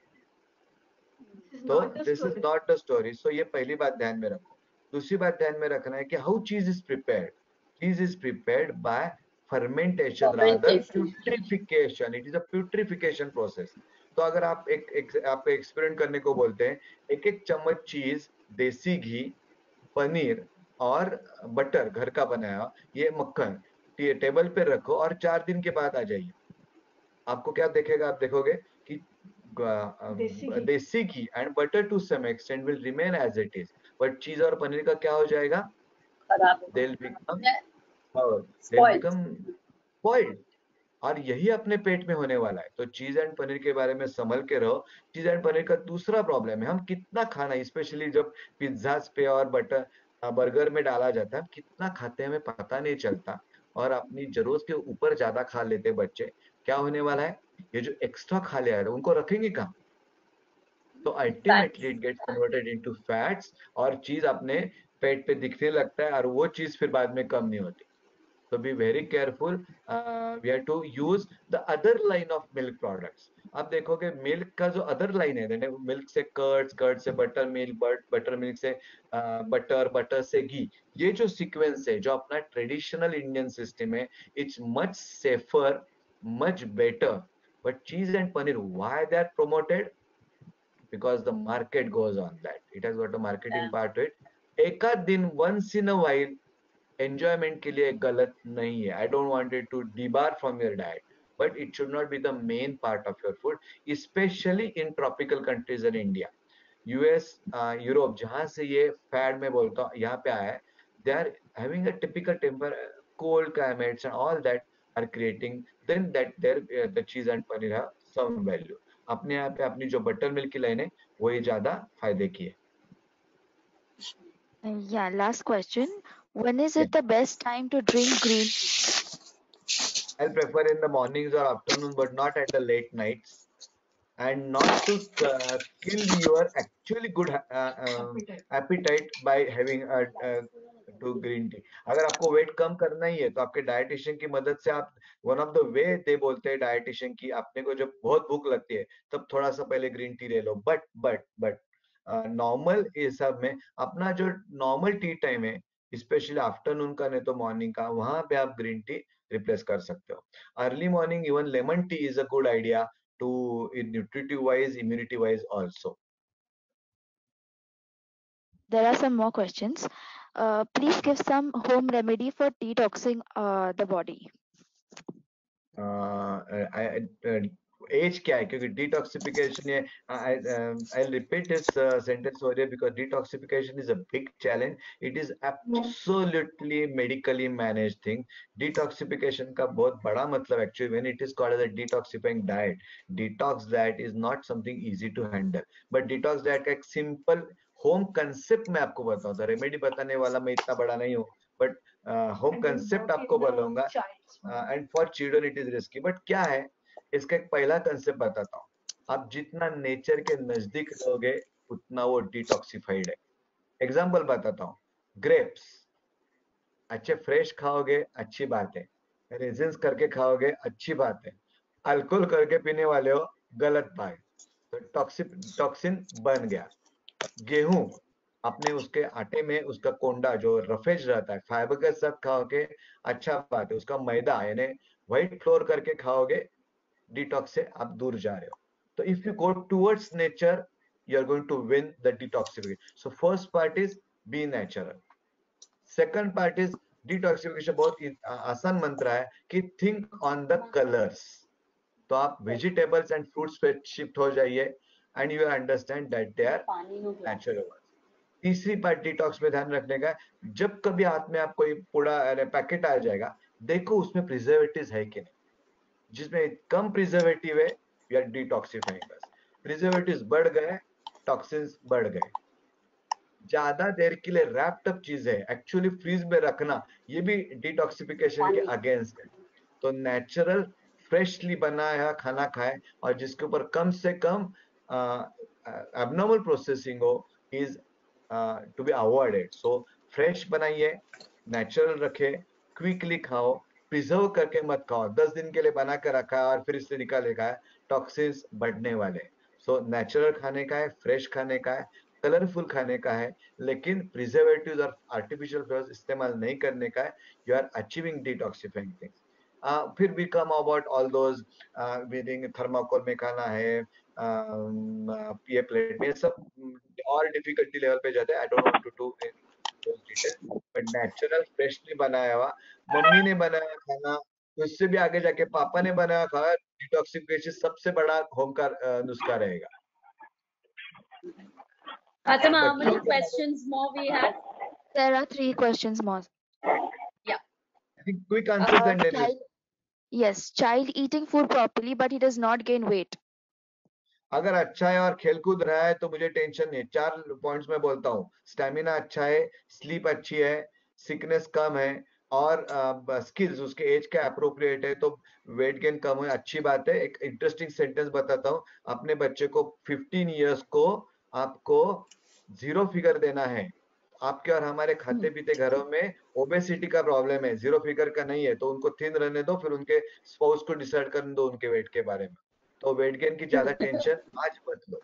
तो this is not the story. So ये पहली बात ध्यान में रखो। दूसरी बात ध्यान में रखना है कि how cheese is prepared. Cheese is prepared by fermentation rather putrefaction. It is a putrefaction process. तो अगर आप एक, एक आप एक्सपेरिमेंट करने को बोलते हैं, एक एक चम्मच चीज, देसी घी, पनीर और बटर घर का बनाया, ये मक्खन टेबल पे रखो और चार दिन के बाद आ जाइए, आपको क्या देखेगा? आप देखोगे कि देसी घी and butter to some extent will remain as it is, but cheese और पनीर का क्या हो जाएगा? They will become they will become spoiled. और यही अपने पेट में होने वाला है। तो चीज एंड पनीर के बारे में संभल के रहो। चीज एंड पनीर का दूसरा प्रॉब्लम है, हम कितना खाना, स्पेशली जब पिज्जा पे और बटर बर्गर में डाला जाता है, कितना खाते हैं हमें पता नहीं चलता और अपनी जरूरत के ऊपर ज्यादा खा लेते बच्चे। क्या होने वाला है? ये जो एक्स्ट्रा खा ले रहे उनको रखेंगे कहाँ? तो ultimately it gets converted into fats और चीज अपने पेट पे दिखने लगता है और वो चीज फिर बाद में कम नहीं होती। So be very careful. Uh, we have to use the other line of milk products. आप देखोगे मिल्क का जो अदर लाइन है, मिल्क से कर्ड, कर्ड से बटर मिल्क, बटर मिल्क से बटर, बटर से घी, ये जो सीक्वेंस है जो अपना ट्रेडिशनल इंडियन सिस्टम है, it's much safer, much better. But cheese and paneer, why they are promoted? Because the market goes on that. It has got a marketing yeah. part to it. एक आध दिन, once in a while, enjoyment के लिए गलत नहीं है. I don't want it to debar from your diet, but it should not be the main part of your food, especially in tropical countries in India. U S, uh, Europe, जहाँ से ये fad में बोलता हूँ, यहाँ पे आया है, they are having a typical temper, cold climates and all that are creating, then that their uh, the cheese and paneer have some value. अपने यहाँ पे अपनी जो बटर मिल्क की लाइन है वही ज्यादा फायदे की है। Yeah, last question. When is it the best time to drink green tea? I'll prefer in the mornings or afternoon, but not at the late nights, and not to uh, kill your actually good uh, uh, appetite by having a, a to green tea. अगर आपको wait कम करना ही है तो आपके dietitian की मदद से आप, वन ऑफ द वे दे बोलते हैं डायटिशियन की, आपने को जब बहुत भूख लगती है तब थोड़ा सा पहले ग्रीन टी ले लो। बट बट बट नॉर्मल हिसाब में अपना जो नॉर्मल टी टाइम है, स्पेशली आफ्टरनून का नहीं तो मॉर्निंग का, वहां पे आप ग्रीन टी रिप्लेस कर सकते हो. Early morning even lemon tea is a good idea to in nutritive wise, immunity wise also. There are some more questions. Uh, please give some home remedy for detoxing uh, the body. As क्या है, क्योंकि detoxification ये I repeat this sentence over here because detoxification is a big challenge. It is absolutely medically manage thing. Detoxification का बहुत बड़ा मतलब actually when it is called as a detoxifying diet, detox diet is not something easy to handle. But detox diet का एक simple home concept मैं आपको बताऊं, तो रेमेडी बताने वाला मैं इतना बड़ा नहीं हूँ, बट होम कंसेप्ट आपको बोलूंगा. And for children it is risky, but क्या है इसका एक पहला कंसेप्ट बताता हूँ. आप जितना नेचर के नजदीक रहोगे उतना वो डिटॉक्सिफाइड है. एग्जाम्पल बताता हूँ. ग्रेप्स अच्छे फ्रेश खाओगे अच्छी बात है, रेजिन्स करके खाओगे अच्छी बात है, अल्कोहल करके पीने वाले हो गलत बात. तो टॉक्सिक टॉक्सिन बन गया. गेहूं अपने उसके आटे में उसका कोंडा जो रफेज रहता है फाइबर के साथ खाओगे अच्छा बात है. उसका मैदा यानी व्हाइट फ्लोर करके खाओगे, डिटॉक्स से आप दूर जा रहे हो. तो if you go towards nature you are going to win the detoxification. So first part is be natural. Second part is detoxification. बहुत आसान मंत्र है कि थिंक ऑन द कलर्स. तो आप वेजिटेबल्स एंड फ्रूट्स पे शिफ्ट हो जाइए and you understand that they are natural. तीसरी पार्ट डिटॉक्स में ध्यान रखने का, जब कभी हाथ में आप कोई पूरा पैकेट आ जाएगा देखो उसमें प्रिजर्वेटिव है कि नहीं. जिसमें कम प्रिजर्वेटिव है वी आर डिटॉक्सिफाइंग. प्रिजर्वेटिव बढ़ गए टॉक्सिन्स बढ़ गए. ज्यादा देर के लिए रैप्ड अप चीजें एक्चुअली फ्रीज में रखना ये भी डिटॉक्सिफिकेशन के अगेंस्ट है. तो नेचुरल फ्रेशली बनाया खाना खाए और जिसके ऊपर कम से कम एबनॉर्मल प्रोसेसिंग हो is to be avoided. So fresh बनाइए, नेचुरल रखे, क्विकली खाओ, प्रिजर्व करके मत खाओ. दस दिन के लिए बना कर रखा है और फिर इससे निकालेगा है, टॉक्सिन्स बढ़ने वाले. सो so, नेचुरल खाने का है, फ्रेश खाने का है, कलरफुल खाने का है, लेकिन प्रिजर्वेटिव्स और आर्टिफिशियल फ्लेवर्स इस्तेमाल नहीं करने का है. You are achieving detoxifying things. Uh, फिर भी कम about all those within thermocol में खाना है, uh, ये प्लेट में सब और डिफिकल्टी लेवल पे जाते हैं. I don't want to do detail, but natural freshly बनाया हुआ मम्मी ने बनाया खाना, उससे भी आगे जाके पापा ने बनाया खाना, डिटॉक्सिफिकेशन सबसे बड़ा होम का uh, नुस्खा रहेगा. Fatima, how many questions more we have? There are three questions more. Yeah. I think quick answers Uh, and then child, yes, child eating food properly, but he does not gain weight. अगर अच्छा है और खेलकूद रहा है तो मुझे tension नहीं. चार पॉइंट्स में बोलता हूँ. स्टेमिना अच्छा है, स्लीप अच्छी है, सिकनेस कम है और स्किल्स उसके एज के अप्रोप्रिएट है तो वेट गेन कम है, अच्छी बात है. एक इंटरेस्टिंग सेंटेंस बताता हूँ. अपने बच्चे को फिफ्टीन इयर्स को आपको जीरो फिगर देना है. आपके और हमारे खाते पीते घरों में ओबेसिटी का प्रॉब्लम है, जीरो फिगर का नहीं है. तो उनको थिन रहने दो, फिर उनके स्पाउस को डिसाइड करने दो उनके वेट के बारे में. तो वेट गेन की ज्यादा टेंशन आज मत लो.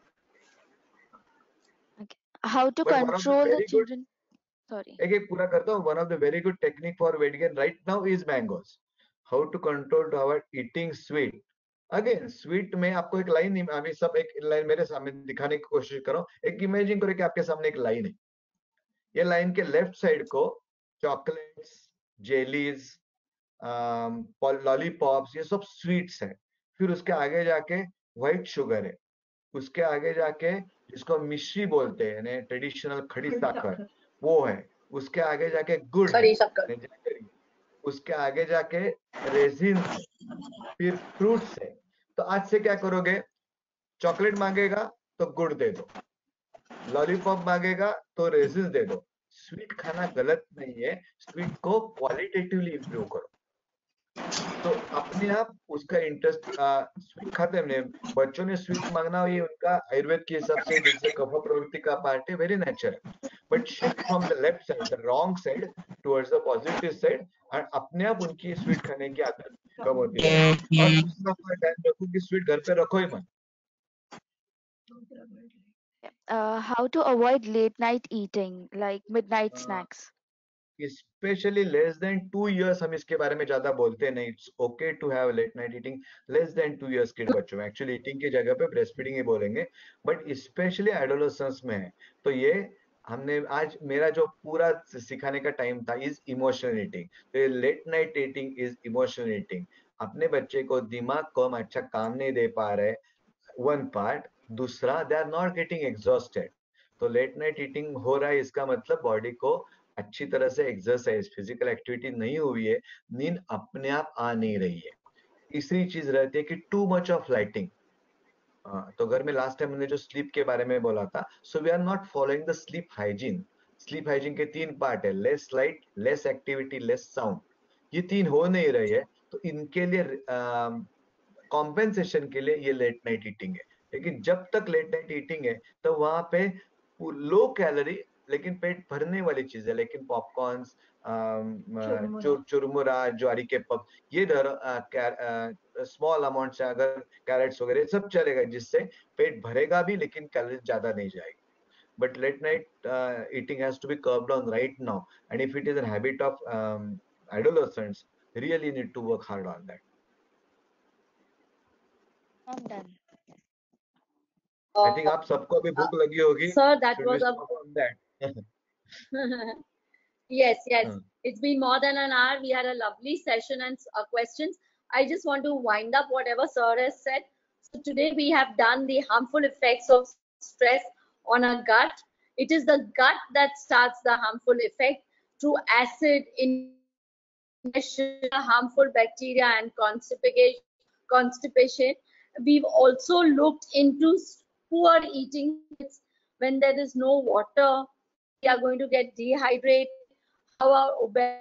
Okay. How to But one of the control the very good, children? Sorry. एक एक पूरा करता हूँ. One of the very good technique for weight gain right now is mangoes. How to control to avoid eating sweet. Again sweet में आपको एक line, अभी सब एक लाइन मेरे सामने दिखाने की कोशिश करो. एक इमेजिन करो कि आपके सामने एक लाइन है. ये लाइन के लेफ्ट साइड को चॉकलेट्स, जेलीज, लॉलीपॉप्स ये सब स्वीट्स हैं. फिर उसके आगे जाके व्हाइट शुगर है. उसके आगे जाके जिसको मिश्री बोलते हैं ट्रेडिशनल खड़ी साकर वो है. उसके आगे जाके गुड़ है, जैगरी. उसके आगे जाके रेजिन है, फिर फ्रूट्स है. तो आज से क्या करोगे, चॉकलेट मांगेगा तो गुड़ दे दो, लॉलीपॉप मांगेगा तो रेजिन दे दो. स्वीट खाना गलत नहीं है, स्वीट को क्वालिटेटिवली इंप्रूव करो. तो अपने आप उसका इंटरेस्ट स्वीट खाते हैं. बच्चों ने स्वीट मांगना ये उनका आयुर्वेद के हिसाब से जैसे कफ प्रवृत्ति का पार्ट है, very natural. But shift from the left side, the wrong side towards the positive side, और अपने आप उनकी स्वीट खाने की आदत कम होती है. और दूसरा ध्यान रखो कि स्वीट घर पे रखो ही मत. Uh, how to avoid late night eating, like midnight snacks? Specially less than two years हम इसके बारे में ज्यादा बोलते नहीं. It's okay to have late night eating less than two years के बच्चों में. एक्चुअली ईटिंग की जगह पे ब्रेस्ट फीडिंग ही बोलेंगे, बट स्पेशली एडोलेसेंस में है. तो ये हमने आज मेरा जो पूरा सिखाने का टाइम था इज इमोशनल ईटिंग. तो late night eating is emotional eating. अपने बच्चे को दिमाग को हम अच्छा काम नहीं दे पा रहे, वन पार्ट. दूसरा, they are not getting exhausted. तो लेट नाइट ईटिंग हो रहा है इसका मतलब बॉडी को अच्छी तरह से एक्सरसाइज फिजिकल एक्टिविटी नहीं हुई है, नींद अपने आप आ नहीं रही है. तीसरी चीज रहती है कि टू मच ऑफ लाइटिंग. तो घर में लास्ट टाइम मैंने जो स्लीप के बारे में बोला था, so we are not following the sleep hygiene. Sleep hygiene के तीन पार्ट है, less light, less activity, less sound. ये तीन हो नहीं रही है, तो इनके लिए कॉम्पेंसेशन के लिए ये लेट नाइट ईटिंग है. लेकिन जब तक लेट नाइट ईटिंग है तो वहां पे लो कैलोरी लेकिन पेट भरने वाली चीज है, लेकिन पॉपकॉर्न्स, चुरमुरा. चुरमुरा, ज्वारी के पप, ये स्मॉल अमाउंट से अगर कैरेट्स वगैरह सब चलेगा, जिससे पेट भरेगा भी लेकिन कैलोरी ज्यादा नहीं जाएगी. But late night uh, eating has to be curbed on right now. And if it is a habit of um, adolescents, really need to work hard on that. I'm done. I think आप सबको अभी भूख लगी होगी. Sir, that Should we was a stop on that? yes, yes. Hmm. It's been more than an hour. We had a lovely session and uh, questions. I just want to wind up whatever Sir has said. So today we have done the harmful effects of stress on our gut. It is the gut that starts the harmful effect through acid, ingestion, harmful bacteria, and constipation. Constipation. We've also looked into poor eating when there is no water. We are going to get dehydrated. How our obesity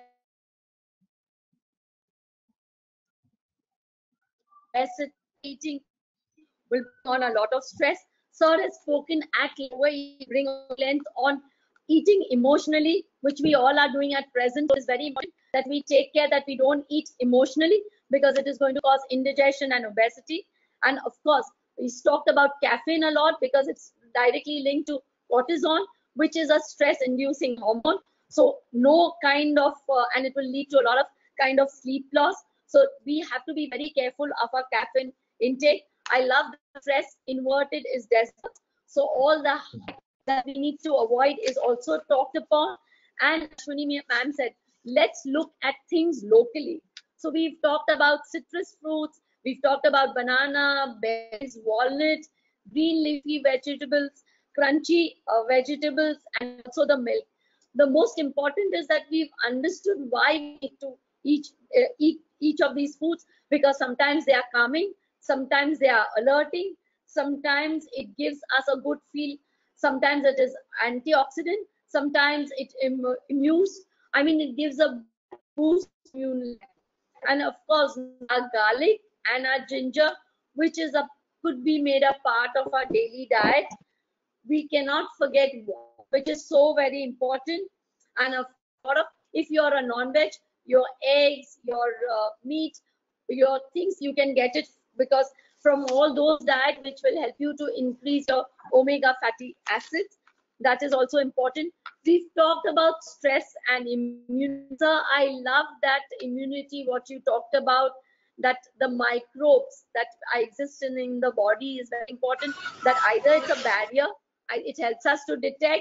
eating will bring on a lot of stress. Sir has spoken at length, bring length on eating emotionally, which we all are doing at present. So it's very important that we take care that we don't eat emotionally, because it is going to cause indigestion and obesity. And of course, we talked about caffeine a lot because it's directly linked to cortisol, which is a stress-inducing hormone. So no kind of, uh, and it will lead to a lot of kind of sleep loss. So we have to be very careful of our caffeine intake. I love the stress inverted is desert. So all the that we need to avoid is also talked upon. And Ashwini ma'am said, let's look at things locally. So we've talked about citrus fruits, we've talked about banana, berries, walnut, green leafy vegetables, crunchy uh, vegetables, and also the milk. The most important is that we've understood why we need to each, uh, eat each of these foods, because sometimes they are calming, sometimes they are alerting, sometimes it gives us a good feel, sometimes it is antioxidant, sometimes it Im immunes, I mean it gives a boost immune. And of course our garlic and our ginger, which is a could be made a part of our daily diet. We cannot forget water, which is so very important. And of course, if you're a non-veg, your eggs, your uh, meat, your things, you can get it because from all those diet which will help you to increase your omega fatty acids. That is also important. We've talked about stress and immunity. Sir, I love that immunity, what you talked about, that the microbes that exist in, in the body is very important, that either it's a barrier, it helps us to detect,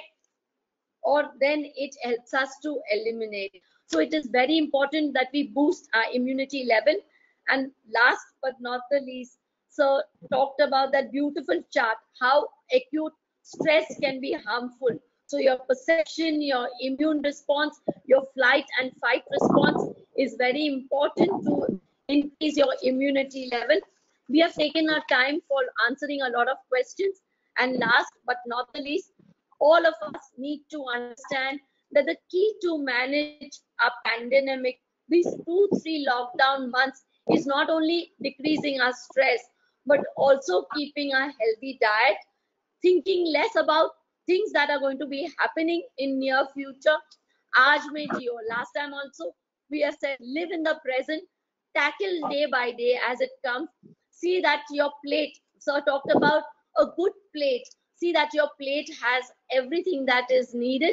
or then it helps us to eliminate. So it is very important that we boost our immunity level. And last but not the least, Sir talked about that beautiful chart, how acute stress can be harmful. So your perception, your immune response, your flight and fight response is very important to increase your immunity level. We have taken our time for answering a lot of questions. And last but not the least, all of us need to understand that the key to manage a pandemic, these two, three lockdown months, is not only decreasing our stress, but also keeping a healthy diet, thinking less about things that are going to be happening in near future. Aaj mein jiyo. Last time also we have said, live in the present, tackle day by day as it comes. See that your plate, Sir talked about a good plate. See that your plate has everything that is needed.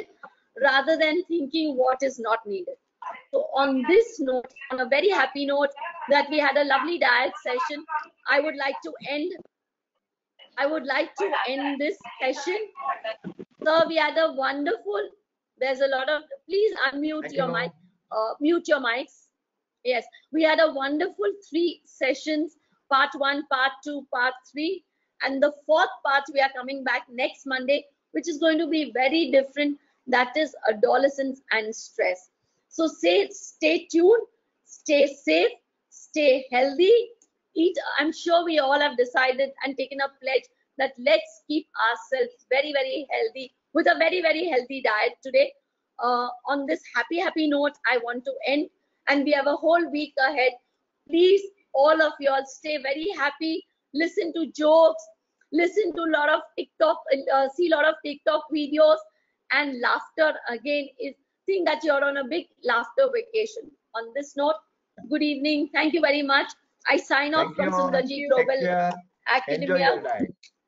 rather than thinking what is not needed. So on this note, on a very happy note that we had a lovely diet session, I would like to end I would like to end this session. So we had a wonderful, there's a lot of, please unmute Thank your you. mic, uh, mute your mics. Yes, we had a wonderful three sessions, part one, part two, part three. And the fourth part, we are coming back next Monday, which is going to be very different. That is adolescence and stress. So say, stay tuned, stay safe, stay healthy, eat. I'm sure we all have decided and taken a pledge that let's keep ourselves very, very healthy with a very, very healthy diet today. Uh, on this happy, happy note, I want to end, and we have a whole week ahead. Please, all of you all stay very happy, listen to jokes, listen to a lot of TikTok, uh, see a lot of TikTok videos, and laughter again is, think that you're on a big laughter vacation. On this note, good evening. Thank you very much. I sign off Thank from you. Sundarji Take Global care. Enjoy Academia. your diet.